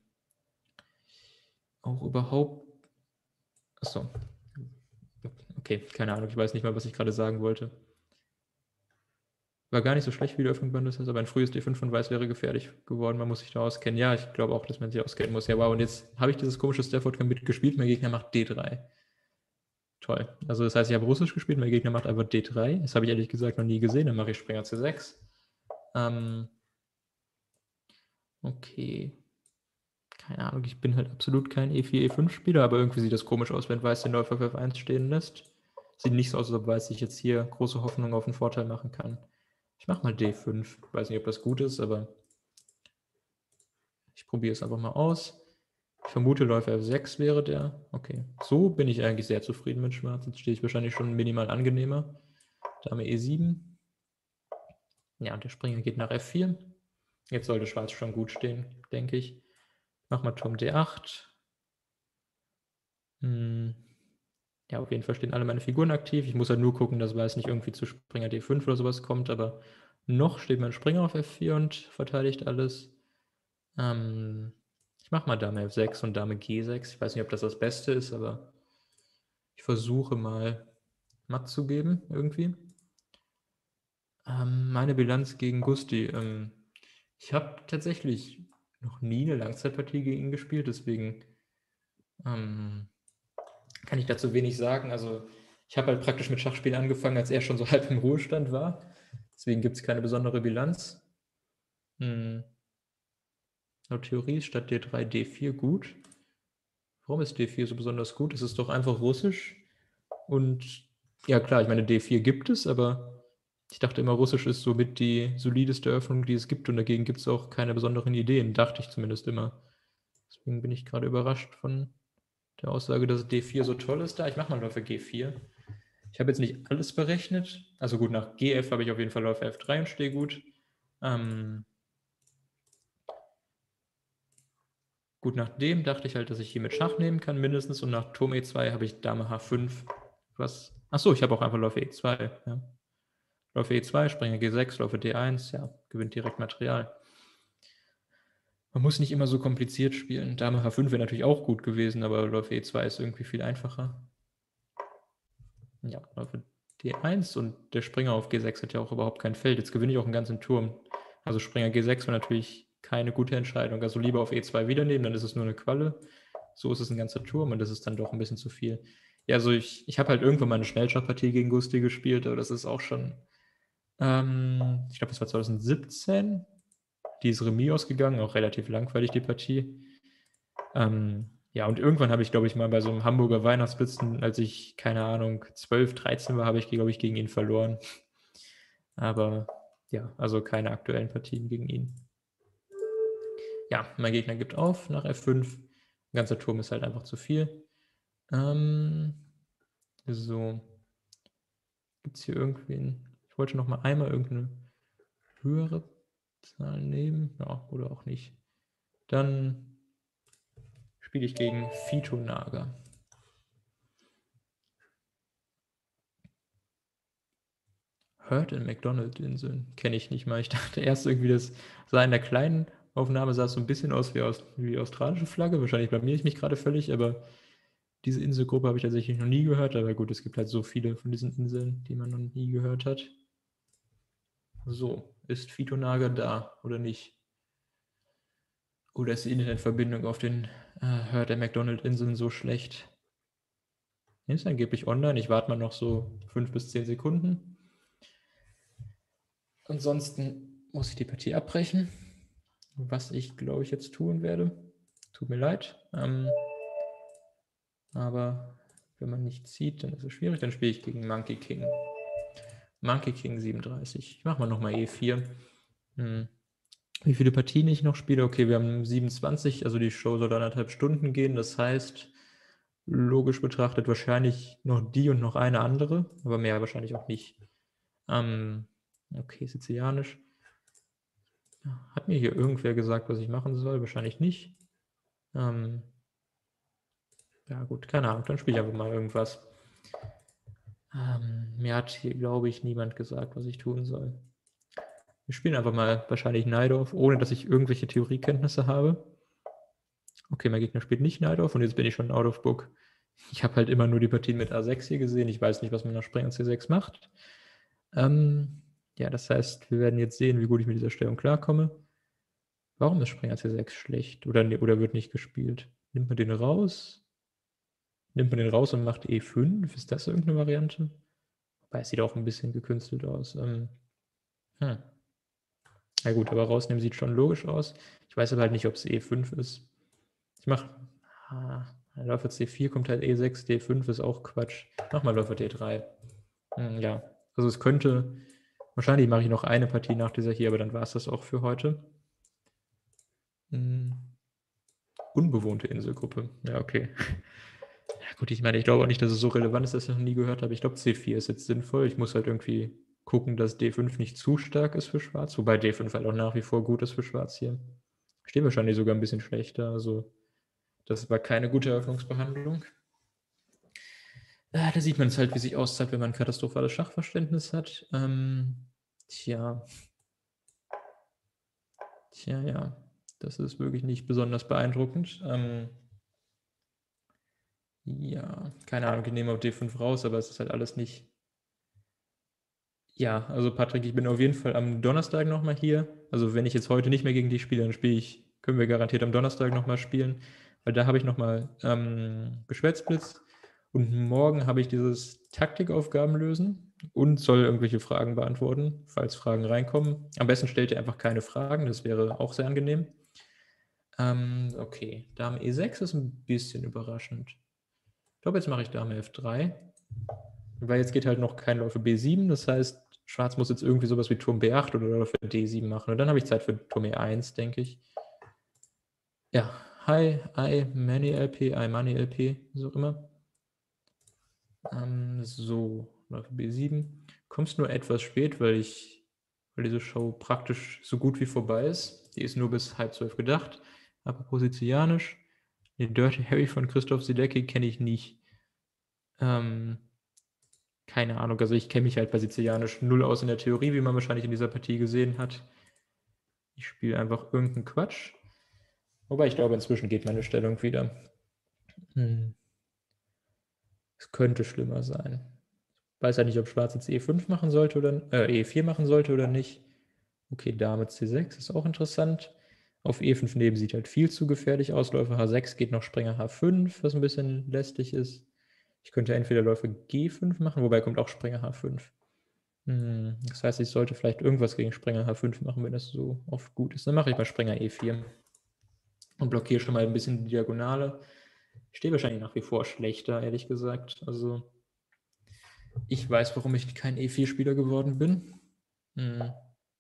auch überhaupt. Achso. Okay, keine Ahnung, ich weiß nicht mal, was ich gerade sagen wollte. War gar nicht so schlecht, wie die Öffnung Bandes ist, aber ein frühes D fünf von Weiß wäre gefährlich geworden. Man muss sich da auskennen. Ja, ich glaube auch, dass man sich auskennen muss. Ja, wow, und jetzt habe ich dieses komische Stafford Gambit gespielt. Mein Gegner macht D drei. Toll. Also das heißt, ich habe Russisch gespielt, mein Gegner macht einfach D drei. Das habe ich ehrlich gesagt noch nie gesehen. Dann mache ich Springer C sechs. Ähm, okay. Keine Ahnung, ich bin halt absolut kein E vier, E fünf Spieler, aber irgendwie sieht das komisch aus, wenn Weiß den Läufer auf F eins stehen lässt. Sieht nicht so aus, als ob Weiß sich jetzt hier große Hoffnung auf einen Vorteil machen kann. Ich mache mal D fünf. Ich weiß nicht, ob das gut ist, aber ich probiere es einfach mal aus. Ich vermute, Läufer F sechs wäre der. Okay, so bin ich eigentlich sehr zufrieden mit Schwarz. Jetzt stehe ich wahrscheinlich schon minimal angenehmer. Dame E sieben. Ja, und der Springer geht nach F vier. Jetzt sollte Schwarz schon gut stehen, denke ich. Mach mal Turm D acht. Hm. Ja, auf jeden Fall stehen alle meine Figuren aktiv. Ich muss halt nur gucken, dass Weiß nicht irgendwie zu Springer D fünf oder sowas kommt, aber noch steht mein Springer auf F vier und verteidigt alles. Ähm, ich mache mal Dame F sechs und Dame G sechs. Ich weiß nicht, ob das das Beste ist, aber ich versuche mal Matt zu geben, irgendwie. Ähm, meine Bilanz gegen Gusti. Ähm, ich habe tatsächlich noch nie eine Langzeitpartie gegen ihn gespielt, deswegen ähm, kann ich dazu wenig sagen. Also ich habe halt praktisch mit Schachspielen angefangen, als er schon so halb im Ruhestand war. Deswegen gibt es keine besondere Bilanz. Hm. Laut Theorie ist statt D drei D vier gut. Warum ist D vier so besonders gut? Es ist doch einfach Russisch. Und ja klar, ich meine, D vier gibt es, aber ich dachte immer, Russisch ist somit die solideste Öffnung, die es gibt. Und dagegen gibt es auch keine besonderen Ideen, dachte ich zumindest immer. Deswegen bin ich gerade überrascht von der Aussage, dass D vier so toll ist da. Ich mache mal Läufer G vier. Ich habe jetzt nicht alles berechnet. Also gut, nach G F habe ich auf jeden Fall Läufer F drei und stehe gut. Ähm, gut, nach dem dachte ich halt, dass ich hier mit Schach nehmen kann, mindestens. Und nach Turm E zwei habe ich Dame H fünf. Was? Achso, ich habe auch einfach Läufer E zwei. Ja. Läufer E zwei, Springer G sechs, Läufer D eins. Ja, gewinnt direkt Material. Man muss nicht immer so kompliziert spielen. Dame H fünf wäre natürlich auch gut gewesen, aber Läufer E zwei ist irgendwie viel einfacher. Ja, Läufer D eins und der Springer auf G sechs hat ja auch überhaupt kein Feld. Jetzt gewinne ich auch einen ganzen Turm. Also Springer G sechs war natürlich keine gute Entscheidung. Also lieber auf E zwei wieder nehmen, dann ist es nur eine Qualle. So ist es ein ganzer Turm und das ist dann doch ein bisschen zu viel. Ja, also ich, ich habe halt irgendwann mal eine Schnellschachpartie gegen Gusti gespielt, aber das ist auch schon, ähm, ich glaube, das war zwanzig siebzehn. Die ist Remis ausgegangen, auch relativ langweilig die Partie. Ähm, ja, und irgendwann habe ich, glaube ich, mal bei so einem Hamburger Weihnachtsblitzen, als ich, keine Ahnung, zwölf, dreizehn war, habe ich, glaube ich, gegen ihn verloren. Aber ja, also keine aktuellen Partien gegen ihn. Ja, mein Gegner gibt auf nach F fünf. Ein ganzer Turm ist halt einfach zu viel. Ähm, so. Gibt es hier irgendwen? Ich wollte noch mal einmal irgendeine höhere Zahl nehmen. Ja, oder auch nicht. Dann spiele ich gegen Fito Naga. Hurt in McDonald-Inseln. Kenne ich nicht mal. Ich dachte erst irgendwie, das sah in der kleinen Aufnahme sah es so ein bisschen aus wie, aus, wie australische Flagge. Wahrscheinlich blamiere ich mich gerade völlig, aber diese Inselgruppe habe ich tatsächlich noch nie gehört. Aber gut, es gibt halt so viele von diesen Inseln, die man noch nie gehört hat. So, ist Fito Naga da oder nicht? Oder ist die Internetverbindung auf den äh, Hurt der McDonald-Inseln so schlecht? Ist angeblich online. Ich warte mal noch so fünf bis zehn Sekunden. Ansonsten muss ich die Partie abbrechen, was ich, glaube ich, jetzt tun werde. Tut mir leid. Ähm, aber wenn man nicht zieht, dann ist es schwierig. Dann spiele ich gegen Monkey King. Monkey King siebenunddreißig. Ich mache mal nochmal E vier. Hm. Wie viele Partien ich noch spiele? Okay, wir haben siebenundzwanzig, also die Show soll anderthalb Stunden gehen. Das heißt, logisch betrachtet wahrscheinlich noch die und noch eine andere, aber mehr wahrscheinlich auch nicht. Ähm, okay, Sizilianisch. Hat mir hier irgendwer gesagt, was ich machen soll? Wahrscheinlich nicht. Ähm, ja gut, keine Ahnung, dann spiele ich einfach mal irgendwas. Ähm, mir hat hier, glaube ich, niemand gesagt, was ich tun soll. Wir spielen einfach mal wahrscheinlich Najdorf, ohne dass ich irgendwelche Theoriekenntnisse habe. Okay, mein Gegner spielt nicht Najdorf und jetzt bin ich schon out of book. Ich habe halt immer nur die Partien mit A sechs hier gesehen. Ich weiß nicht, was man nach Springer C sechs macht. Ähm, ja, das heißt, wir werden jetzt sehen, wie gut ich mit dieser Stellung klarkomme. Warum ist Springer C sechs schlecht? Oder, oder wird nicht gespielt? Nimmt man den raus? Nimmt man den raus und macht E fünf? Ist das irgendeine Variante? Wobei, es sieht auch ein bisschen gekünstelt aus. Ähm, hm. Na gut, aber rausnehmen sieht schon logisch aus. Ich weiß aber halt nicht, ob es E fünf ist. Ich mache... Ah, Läufer C vier kommt halt E sechs, D fünf ist auch Quatsch. Mach mal Läufer D drei. Hm, ja, also es könnte... Wahrscheinlich mache ich noch eine Partie nach dieser hier, aber dann war es das auch für heute. Hm. Unbewohnte Inselgruppe. Ja, okay. Ja gut, ich meine, ich glaube auch nicht, dass es so relevant ist, dass ich noch nie gehört habe. Ich glaube, C vier ist jetzt sinnvoll. Ich muss halt irgendwie gucken, dass D fünf nicht zu stark ist für Schwarz, wobei D fünf halt auch nach wie vor gut ist für Schwarz hier. Steht wahrscheinlich sogar ein bisschen schlechter, also das war keine gute Eröffnungsbehandlung. Ah, da sieht man es halt, wie sich auszahlt, wenn man ein katastrophales Schachverständnis hat. Ähm, tja. Tja, ja. Das ist wirklich nicht besonders beeindruckend. Ähm, ja, keine Ahnung, ich nehme auf D fünf raus, aber es ist halt alles nicht... Ja, also Patrick, ich bin auf jeden Fall am Donnerstag nochmal hier. Also wenn ich jetzt heute nicht mehr gegen dich spiele, dann spiele ich, können wir garantiert am Donnerstag nochmal spielen, weil da habe ich nochmal ähm, Geschwätzblitz und morgen habe ich dieses Taktikaufgaben lösen und soll irgendwelche Fragen beantworten, falls Fragen reinkommen. Am besten stellt ihr einfach keine Fragen, das wäre auch sehr angenehm. Ähm, okay, Dame E sechs ist ein bisschen überraschend. Ich glaube, jetzt mache ich Dame F drei, weil jetzt geht halt noch kein Läufer B sieben, das heißt, Schwarz muss jetzt irgendwie sowas wie Turm B acht oder Läufer D sieben machen. Und dann habe ich Zeit für Turm E eins, denke ich. Ja, hi, I, Many L P, I, Money L P, so auch immer. Ähm, so, Läufer B sieben. Kommst nur etwas spät, weil ich, weil diese Show praktisch so gut wie vorbei ist. Die ist nur bis halb zwölf gedacht. Apropos Sizilianisch. Den Dirty Harry von Christoph Silecki kenne ich nicht. Ähm, keine Ahnung, also ich kenne mich halt bei Sizilianisch null aus in der Theorie, wie man wahrscheinlich in dieser Partie gesehen hat. Ich spiele einfach irgendeinen Quatsch. Wobei ich glaube, inzwischen geht meine Stellung wieder. Hm. Es könnte schlimmer sein. Ich weiß ja nicht, ob Schwarz jetzt E fünf machen sollte oder äh, E vier machen sollte oder nicht. Okay, Dame C sechs ist auch interessant. Auf E fünf neben sieht halt viel zu gefährlich aus. Läufer H sechs geht noch Springer H fünf, was ein bisschen lästig ist. Ich könnte entweder Läufer G fünf machen, wobei kommt auch Springer H fünf. Hm, das heißt, ich sollte vielleicht irgendwas gegen Springer H fünf machen, wenn das so oft gut ist. Dann mache ich mal Springer E vier und blockiere schon mal ein bisschen die Diagonale. Ich stehe wahrscheinlich nach wie vor schlechter, ehrlich gesagt. Also ich weiß, warum ich kein E vier Spieler geworden bin. Hm.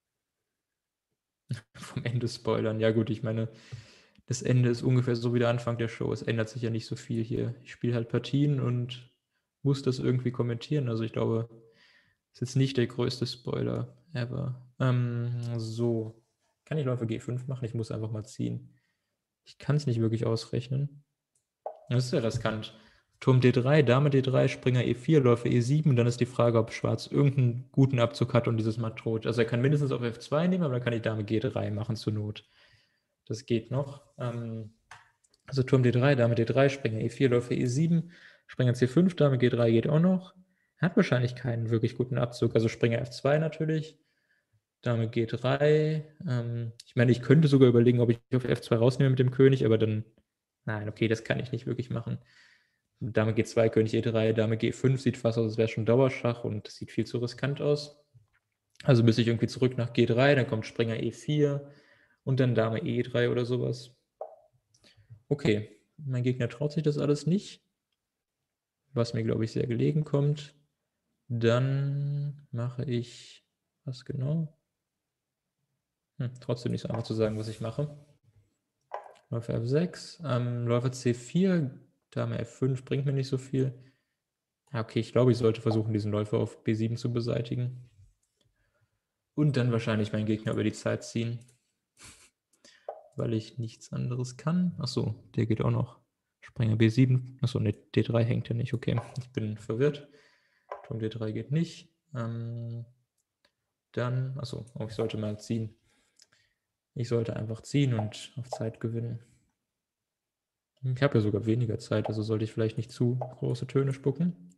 Vom Ende spoilern. Ja gut, ich meine, das Ende ist ungefähr so wie der Anfang der Show. Es ändert sich ja nicht so viel hier. Ich spiele halt Partien und muss das irgendwie kommentieren. Also ich glaube, das ist jetzt nicht der größte Spoiler ever. Ähm, so. Kann ich Läufer G fünf machen? Ich muss einfach mal ziehen. Ich kann es nicht wirklich ausrechnen. Das ist ja riskant. Turm D drei, Dame D drei, Springer E vier, Läufer E sieben. Und dann ist die Frage, ob Schwarz irgendeinen guten Abzug hat und dieses Mal droht. Also er kann mindestens auf F zwei nehmen, aber dann kann ich Dame G drei machen zur Not. Das geht noch. Ähm, also Turm D drei, Dame D drei, Springer E vier, Läufer E sieben, Springer C fünf, Dame G drei geht auch noch. Er hat wahrscheinlich keinen wirklich guten Abzug. Also Springer F zwei natürlich. Dame G drei. Ähm, ich meine, ich könnte sogar überlegen, ob ich auf F zwei rausnehme mit dem König, aber dann... Nein, okay, das kann ich nicht wirklich machen. Dame G zwei, König E drei, Dame G fünf sieht fast aus, als wäre schon Dauerschach und das sieht viel zu riskant aus. Also müsste ich irgendwie zurück nach G drei, dann kommt Springer E vier und dann Dame E drei oder sowas. Okay, mein Gegner traut sich das alles nicht, was mir, glaube ich, sehr gelegen kommt. Dann mache ich, was genau? Hm, trotzdem nicht so einfach zu sagen, was ich mache. Läufer F sechs, ähm, Läufer C vier, Dame F fünf bringt mir nicht so viel. Ja, okay, ich glaube, ich sollte versuchen, diesen Läufer auf B sieben zu beseitigen. Und dann wahrscheinlich meinen Gegner über die Zeit ziehen, weil ich nichts anderes kann. Achso, der geht auch noch. Springer B sieben. Achso, ne, D drei hängt ja nicht. Okay, ich bin verwirrt. Turm D drei geht nicht. Ähm, dann, achso, oh, ich sollte mal ziehen. Ich sollte einfach ziehen und auf Zeit gewinnen. Ich habe ja sogar weniger Zeit, also sollte ich vielleicht nicht zu große Töne spucken.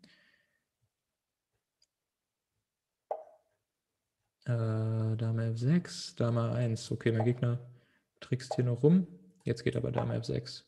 Äh, Dame F sechs, Dame eins. Okay, mein Gegner trickst hier noch rum. Jetzt geht aber Dame F sechs.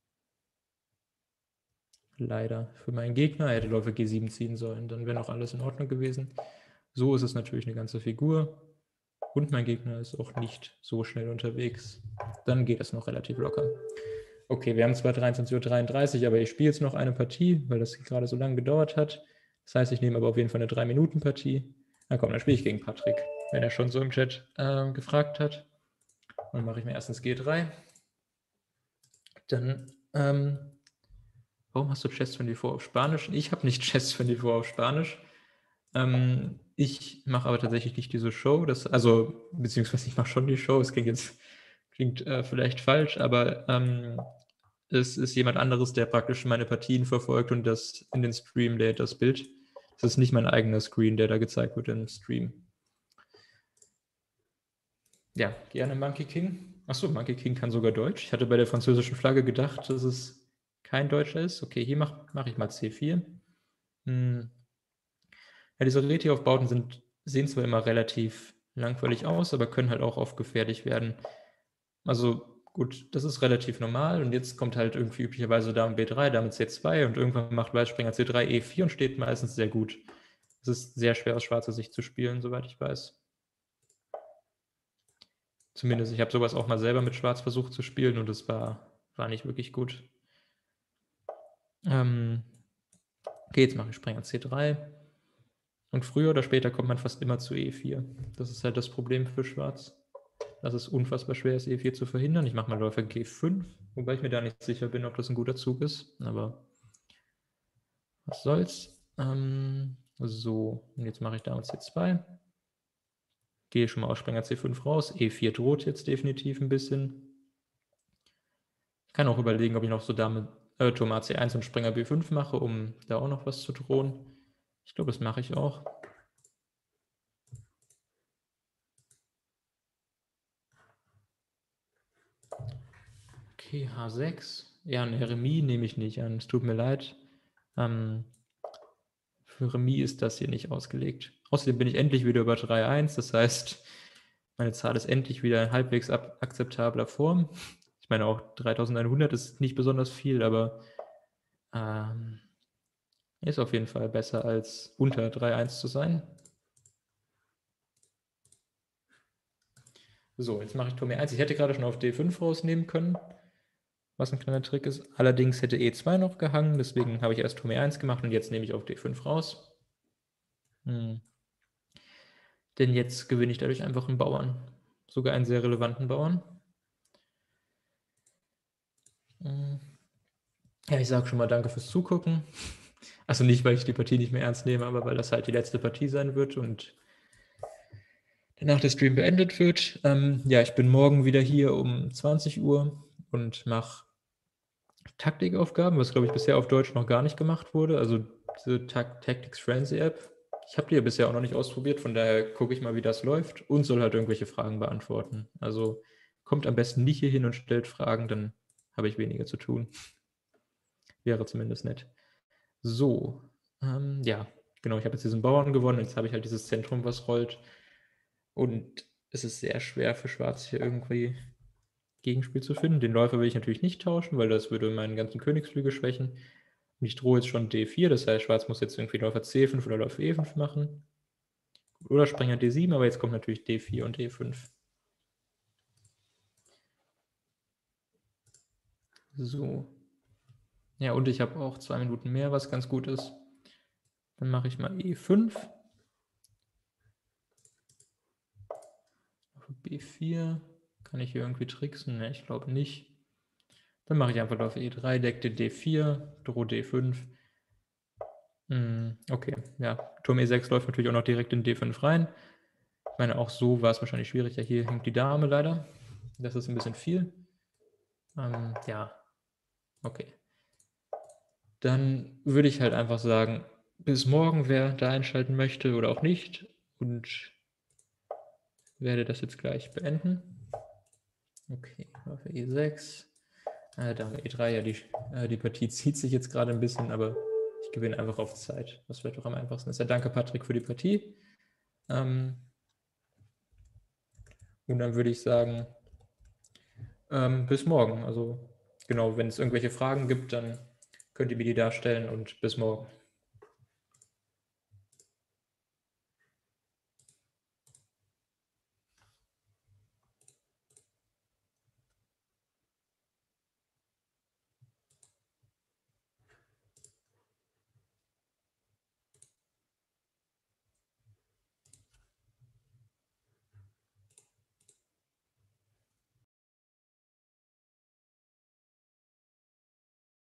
Leider für meinen Gegner. Er hätte Läufer G sieben ziehen sollen, dann wäre noch alles in Ordnung gewesen. So ist es natürlich eine ganze Figur. Und mein Gegner ist auch nicht so schnell unterwegs. Dann geht es noch relativ locker. Okay, wir haben zwar dreiundzwanzig Uhr dreiunddreißig, aber ich spiele jetzt noch eine Partie, weil das gerade so lange gedauert hat. Das heißt, ich nehme aber auf jeden Fall eine drei Minuten Partie. Na komm, dann spiele ich gegen Patrick, wenn er schon so im Chat äh, gefragt hat. Dann mache ich mir erstens G drei. Dann, ähm, warum hast du Chess vierundzwanzig auf Spanisch? Ich habe nicht Chess vierundzwanzig auf Spanisch. Ähm, ich mache aber tatsächlich nicht diese Show. Das, also, beziehungsweise ich mache schon die Show. Es klingt jetzt klingt äh, vielleicht falsch, aber ähm, es ist jemand anderes, der praktisch meine Partien verfolgt und das in den Stream lädt, das Bild. Das ist nicht mein eigener Screen, der da gezeigt wird im Stream. Ja, gerne Monkey King. Achso, Monkey King kann sogar Deutsch. Ich hatte bei der französischen Flagge gedacht, dass es kein Deutscher ist. Okay, hier mache mach ich mal C vier. Hm. Ja, diese Reti-Aufbauten sind, sehen zwar immer relativ langweilig aus, aber können halt auch oft gefährlich werden. Also gut, das ist relativ normal und jetzt kommt halt irgendwie üblicherweise Dame B drei, Dame C zwei und irgendwann macht Weißspringer C drei, E vier und steht meistens sehr gut. Es ist sehr schwer aus schwarzer Sicht zu spielen, soweit ich weiß. Zumindest, ich habe sowas auch mal selber mit Schwarz versucht zu spielen und es war, war nicht wirklich gut. Ähm, okay, jetzt mache ich Springer C drei. Und früher oder später kommt man fast immer zu E vier. Das ist halt das Problem für Schwarz. Dass es unfassbar schwer ist, E vier zu verhindern. Ich mache mal Läufer G fünf, wobei ich mir da nicht sicher bin, ob das ein guter Zug ist. Aber was soll's. Ähm, so, und jetzt mache ich Dame C zwei. Gehe schon mal aus Springer C fünf raus. E vier droht jetzt definitiv ein bisschen. Ich kann auch überlegen, ob ich noch so Dame, äh, Turm A C eins und Springer B fünf mache, um da auch noch was zu drohen. Ich glaube, das mache ich auch. Okay, H sechs. Ja, ein Remis nehme ich nicht an. Es tut mir leid. Ähm, für Remis ist das hier nicht ausgelegt. Außerdem bin ich endlich wieder über drei eins. Das heißt, meine Zahl ist endlich wieder in halbwegs akzeptabler Form. Ich meine, auch dreitausendeinhundert ist nicht besonders viel, aber ähm, ist auf jeden Fall besser als unter drei eins zu sein. So, jetzt mache ich Turm E eins. Ich hätte gerade schon auf D fünf rausnehmen können, was ein kleiner Trick ist. Allerdings hätte E zwei noch gehangen, deswegen habe ich erst Turm E eins gemacht und jetzt nehme ich auf D fünf raus. Hm. Denn jetzt gewinne ich dadurch einfach einen Bauern. Sogar einen sehr relevanten Bauern. Hm. Ja, ich sage schon mal danke fürs Zugucken. Also nicht, weil ich die Partie nicht mehr ernst nehme, aber weil das halt die letzte Partie sein wird und danach der Stream beendet wird. Ähm, ja, ich bin morgen wieder hier um zwanzig Uhr und mache Taktikaufgaben, was glaube ich bisher auf Deutsch noch gar nicht gemacht wurde. Also diese Tactics Frenzy App. Ich habe die ja bisher auch noch nicht ausprobiert, von daher gucke ich mal, wie das läuft und soll halt irgendwelche Fragen beantworten. Also kommt am besten nicht hier hin und stellt Fragen, dann habe ich weniger zu tun. Wäre zumindest nett. So, ähm, ja, genau, ich habe jetzt diesen Bauern gewonnen, jetzt habe ich halt dieses Zentrum, was rollt. Und es ist sehr schwer für Schwarz hier irgendwie Gegenspiel zu finden. Den Läufer will ich natürlich nicht tauschen, weil das würde meinen ganzen Königsflügel schwächen. Und ich drohe jetzt schon D vier, das heißt, Schwarz muss jetzt irgendwie Läufer C fünf oder Läufer E fünf machen. Oder Springer D sieben, aber jetzt kommt natürlich D vier und E fünf. So. Ja, und ich habe auch zwei Minuten mehr, was ganz gut ist. Dann mache ich mal E fünf. Auf B vier. Kann ich hier irgendwie tricksen? Ne, ich glaube nicht. Dann mache ich einfach auf E drei, deckte D vier, drohe D fünf. Hm, okay, ja. Turm E sechs läuft natürlich auch noch direkt in D fünf rein. Ich meine, auch so war es wahrscheinlich schwierig. Ja, hier hängt die Dame leider. Das ist ein bisschen viel. Ähm, ja, okay. Dann würde ich halt einfach sagen, bis morgen, wer da einschalten möchte oder auch nicht. Und werde das jetzt gleich beenden. Okay, Läufer E sechs. Äh, Dame E drei, ja, die, äh, die Partie zieht sich jetzt gerade ein bisschen, aber ich gewinne einfach auf Zeit. Das vielleicht auch am einfachsten ist. Ja, danke, Patrick, für die Partie. Ähm, und dann würde ich sagen, ähm, bis morgen. Also genau, wenn es irgendwelche Fragen gibt, dann könnt ihr mir die darstellen und bis morgen.